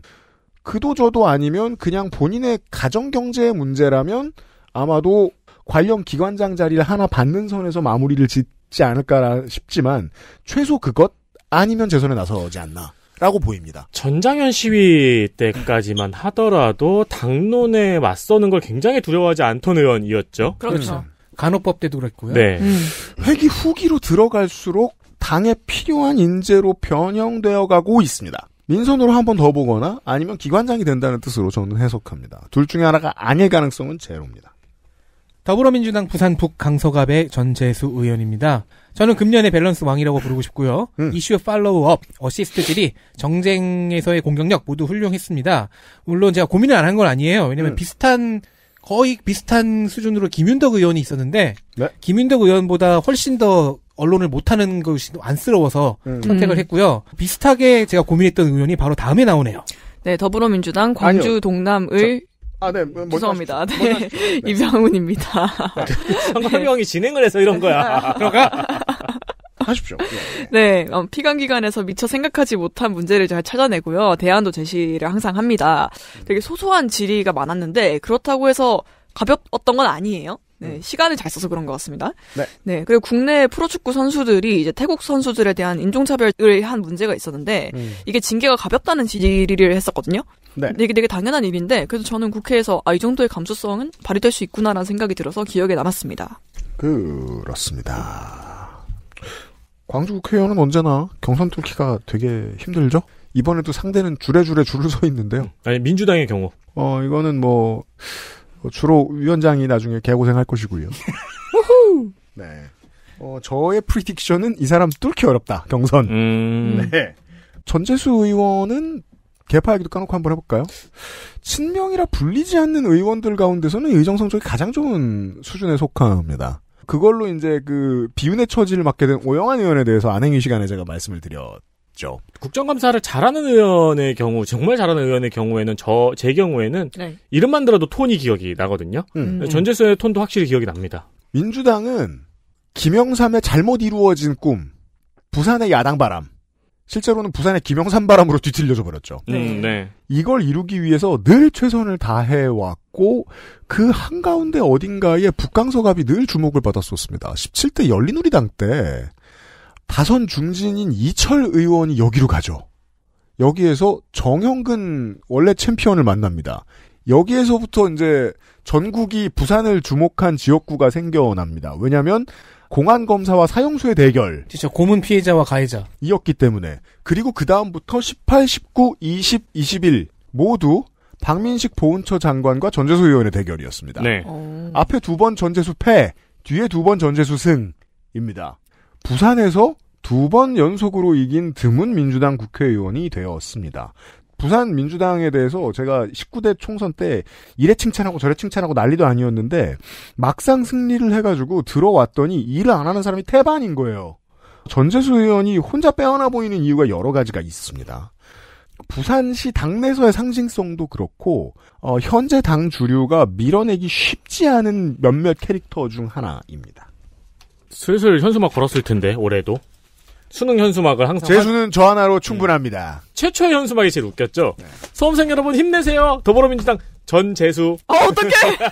그도 저도 아니면 그냥 본인의 가정경제의 문제라면 아마도 관련 기관장 자리를 하나 받는 선에서 마무리를 짓지 않을까 싶지만 최소 그것 아니면 재선에 나서지 않나. 라고 보입니다. 전장현 시위 때까지만 하더라도 당론에 맞서는 걸 굉장히 두려워하지 않던 의원이었죠. 그렇죠. 간호법 때도 그랬고요. 네. 음. 회기 후기로 들어갈수록 당에 필요한 인재로 변형되어 가고 있습니다. 민선으로 한 번 더 보거나 아니면 기관장이 된다는 뜻으로 저는 해석합니다. 둘 중에 하나가 아닐 가능성은 제로입니다. 더불어민주당 부산 북 강서갑의 전재수 의원입니다. 저는 금년의 밸런스 왕이라고 부르고 싶고요. 음. 이슈 팔로우업, 어시스트들이 정쟁에서의 공격력 모두 훌륭했습니다. 물론 제가 고민을 안 한 건 아니에요. 왜냐면 음. 비슷한 거의 비슷한 수준으로 김윤덕 의원이 있었는데 네? 김윤덕 의원보다 훨씬 더 언론을 못하는 것이 안쓰러워서 음. 선택을 했고요. 비슷하게 제가 고민했던 의원이 바로 다음에 나오네요. 네, 더불어민주당 광주 아니요. 동남을 저... 아, 네. 죄송합니다. 네. 이병훈입니다. 성함명이 네. 진행을 해서 이런 거야. 들어가. 하십시오. 네. 어, 피감기관에서 미처 생각하지 못한 문제를 잘 찾아내고요. 대안도 제시를 항상 합니다. 되게 소소한 질의가 많았는데 그렇다고 해서 가볍웠던 건 아니에요. 네, 시간을 잘 써서 그런 것 같습니다. 네. 네. 그리고 국내 프로축구 선수들이 이제 태국 선수들에 대한 인종차별을 한 문제가 있었는데, 음. 이게 징계가 가볍다는 질의를 했었거든요. 네. 이게 되게 당연한 일인데, 그래서 저는 국회에서 아, 이 정도의 감수성은 발휘될 수 있구나라는 생각이 들어서 기억에 남았습니다. 그렇습니다. 광주 국회의원은 언제나 경선 뚫기가 되게 힘들죠? 이번에도 상대는 줄에 줄에 줄을 서 있는데요. 아니, 민주당의 경우. 어, 이거는 뭐, 주로 위원장이 나중에 개고생할 것이고요. 네. 어, 저의 프리딕션은 이 사람 뚫기 어렵다. 경선. 음... 네. 전재수 의원은 개파 얘기도 까놓고 한번 해볼까요? 친명이라 불리지 않는 의원들 가운데서는 의정 성적이 가장 좋은 수준에 속합니다. 그걸로 이제 그 비운의 처지를 맡게 된 오영환 의원에 대해서 안행위 시간에 제가 말씀을 드렸죠. 국정감사를 잘하는 의원의 경우, 정말 잘하는 의원의 경우에는 저, 제 경우에는 네. 이름만 들어도 톤이 기억이 나거든요. 음. 전재수의 톤도 확실히 기억이 납니다. 민주당은 김영삼의 잘못 이루어진 꿈, 부산의 야당 바람, 실제로는 부산의 김영삼 바람으로 뒤틀려져 버렸죠. 음, 네. 이걸 이루기 위해서 늘 최선을 다해왔고 그 한가운데 어딘가에 북강서갑이 늘 주목을 받았었습니다. 십칠 대 열린우리당 때 다선 중진인 이철 의원이 여기로 가죠. 여기에서 정형근 원래 챔피언을 만납니다. 여기에서부터 이제 전국이 부산을 주목한 지역구가 생겨납니다. 왜냐하면 공안검사와 사형수의 대결. 진짜 고문 피해자와 가해자. 이었기 때문에. 그리고 그 다음부터 십팔, 십구, 이십, 이십일 모두 박민식 보훈처 장관과 전재수 의원의 대결이었습니다. 네. 어. 앞에 두 번 전재수 패, 뒤에 두 번 전재수 승입니다. 부산에서 두 번 연속으로 이긴 드문 민주당 국회의원이 되었습니다. 부산 민주당에 대해서 제가 십구 대 총선 때 이래 칭찬하고 저래 칭찬하고 난리도 아니었는데 막상 승리를 해가지고 들어왔더니 일을 안 하는 사람이 태반인 거예요. 전재수 의원이 혼자 빼어나 보이는 이유가 여러 가지가 있습니다. 부산시 당내에서의 상징성도 그렇고 어, 현재 당 주류가 밀어내기 쉽지 않은 몇몇 캐릭터 중 하나입니다. 슬슬 현수막 걸었을 텐데 올해도. 수능 현수막을 항상 재수는 저 하나로 충분합니다. 네. 최초의 현수막이 제일 웃겼죠. 네. 수험생 여러분 힘내세요. 더불어민주당 전재수. 어 어떡해.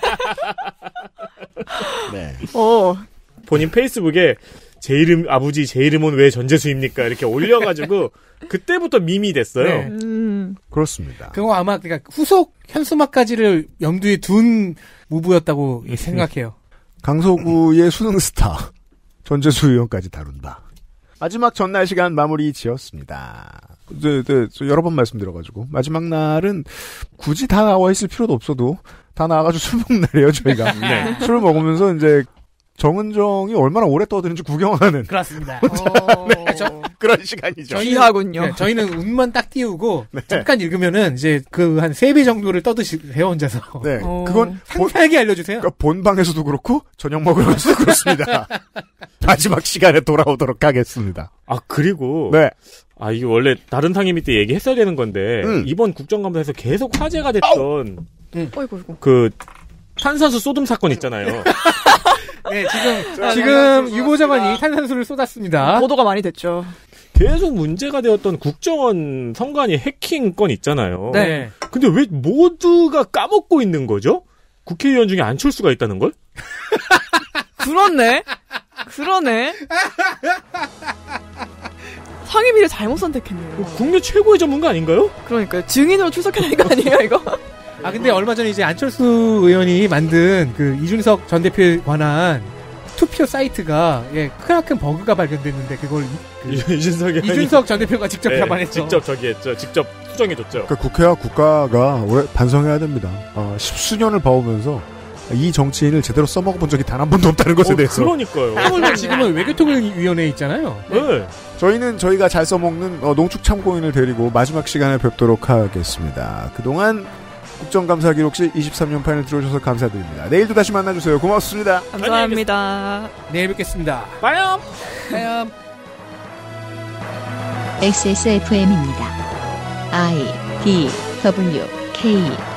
네. 어 본인 페이스북에 제 이름 아버지 제 이름은 왜 전재수입니까? 이렇게 올려가지고 그때부터 밈이 됐어요. 네. 음. 그렇습니다. 그거 아마 그러니까 후속 현수막까지를 염두에 둔 무브였다고 생각해요. 강서구의 수능 스타 전재수 의원까지 다룬다. 마지막 전날 시간 마무리 지었습니다. 이제, 이제 여러 번 말씀드려가지고 마지막 날은 굳이 다 나와 있을 필요도 없어도 다 나와가지고 술 먹는 날이에요 저희가. 네. 술을 먹으면서 이제 정은정이 얼마나 오래 떠드는지 구경하는. 그렇습니다. 어... 네, 저, 그런 시간이죠. 귀하군요. 네, 저희는 운만 딱 띄우고 네. 잠깐 읽으면은 이제 그 한 세 배 정도를 떠드세요 혼자서. 네, 어... 그건 상세하게 알려주세요. 그러니까 본방에서도 그렇고 저녁 먹으러 가서도 그렇습니다. 마지막 시간에 돌아오도록 하겠습니다. 아 그리고 네. 아 이게 원래 다른 상임위 때 얘기했어야 되는 건데 음. 이번 국정감사에서 계속 화제가 됐던 음. 어이구, 어이구. 그 탄산수 쏘듬 사건 있잖아요. 네, 지금, 지금 유보정원이 탄산수를 쏟았습니다. 보도가 많이 됐죠. 계속 문제가 되었던 국정원 선관위 해킹 건 있잖아요. 네. 근데 왜 모두가 까먹고 있는 거죠? 국회의원 중에 안철수가 있다는 걸? 그렇네. 그러네. 상임위를 잘못 선택했네요. 국내 최고의 전문가 아닌가요? 그러니까요. 증인으로 출석해야 되는 거 아니에요, 이거? 아, 근데 얼마 전에 이제 안철수 의원이 만든 그 이준석 전 대표에 관한 투표 사이트가 예, 크나큰 버그가 발견됐는데 그걸 그 이준석이 이준석 전 대표가 직접 네, 잡아냈죠. 직접 저기 했죠. 직접 수정해줬죠. 그러니까 국회와 국가가 올해 반성해야 됩니다. 어, 십수년을 봐오면서 이 정치인을 제대로 써먹어본 적이 단 한 번도 없다는 것에 어, 대해서. 그러니까요. 지금은 외교통일위원회에 있잖아요. 네. 저희는 저희가 잘 써먹는 어, 농축 참고인을 데리고 마지막 시간에 뵙도록 하겠습니다. 그동안 국정감사 기록실 이십삼 년 판을 들어주셔서 감사드립니다. 내일도 다시 만나주세요. 고맙습니다. 감사합니다. 내일 뵙겠습니다. 빠염. 빠염. 엑스에스에프엠입니다. I, D, W, K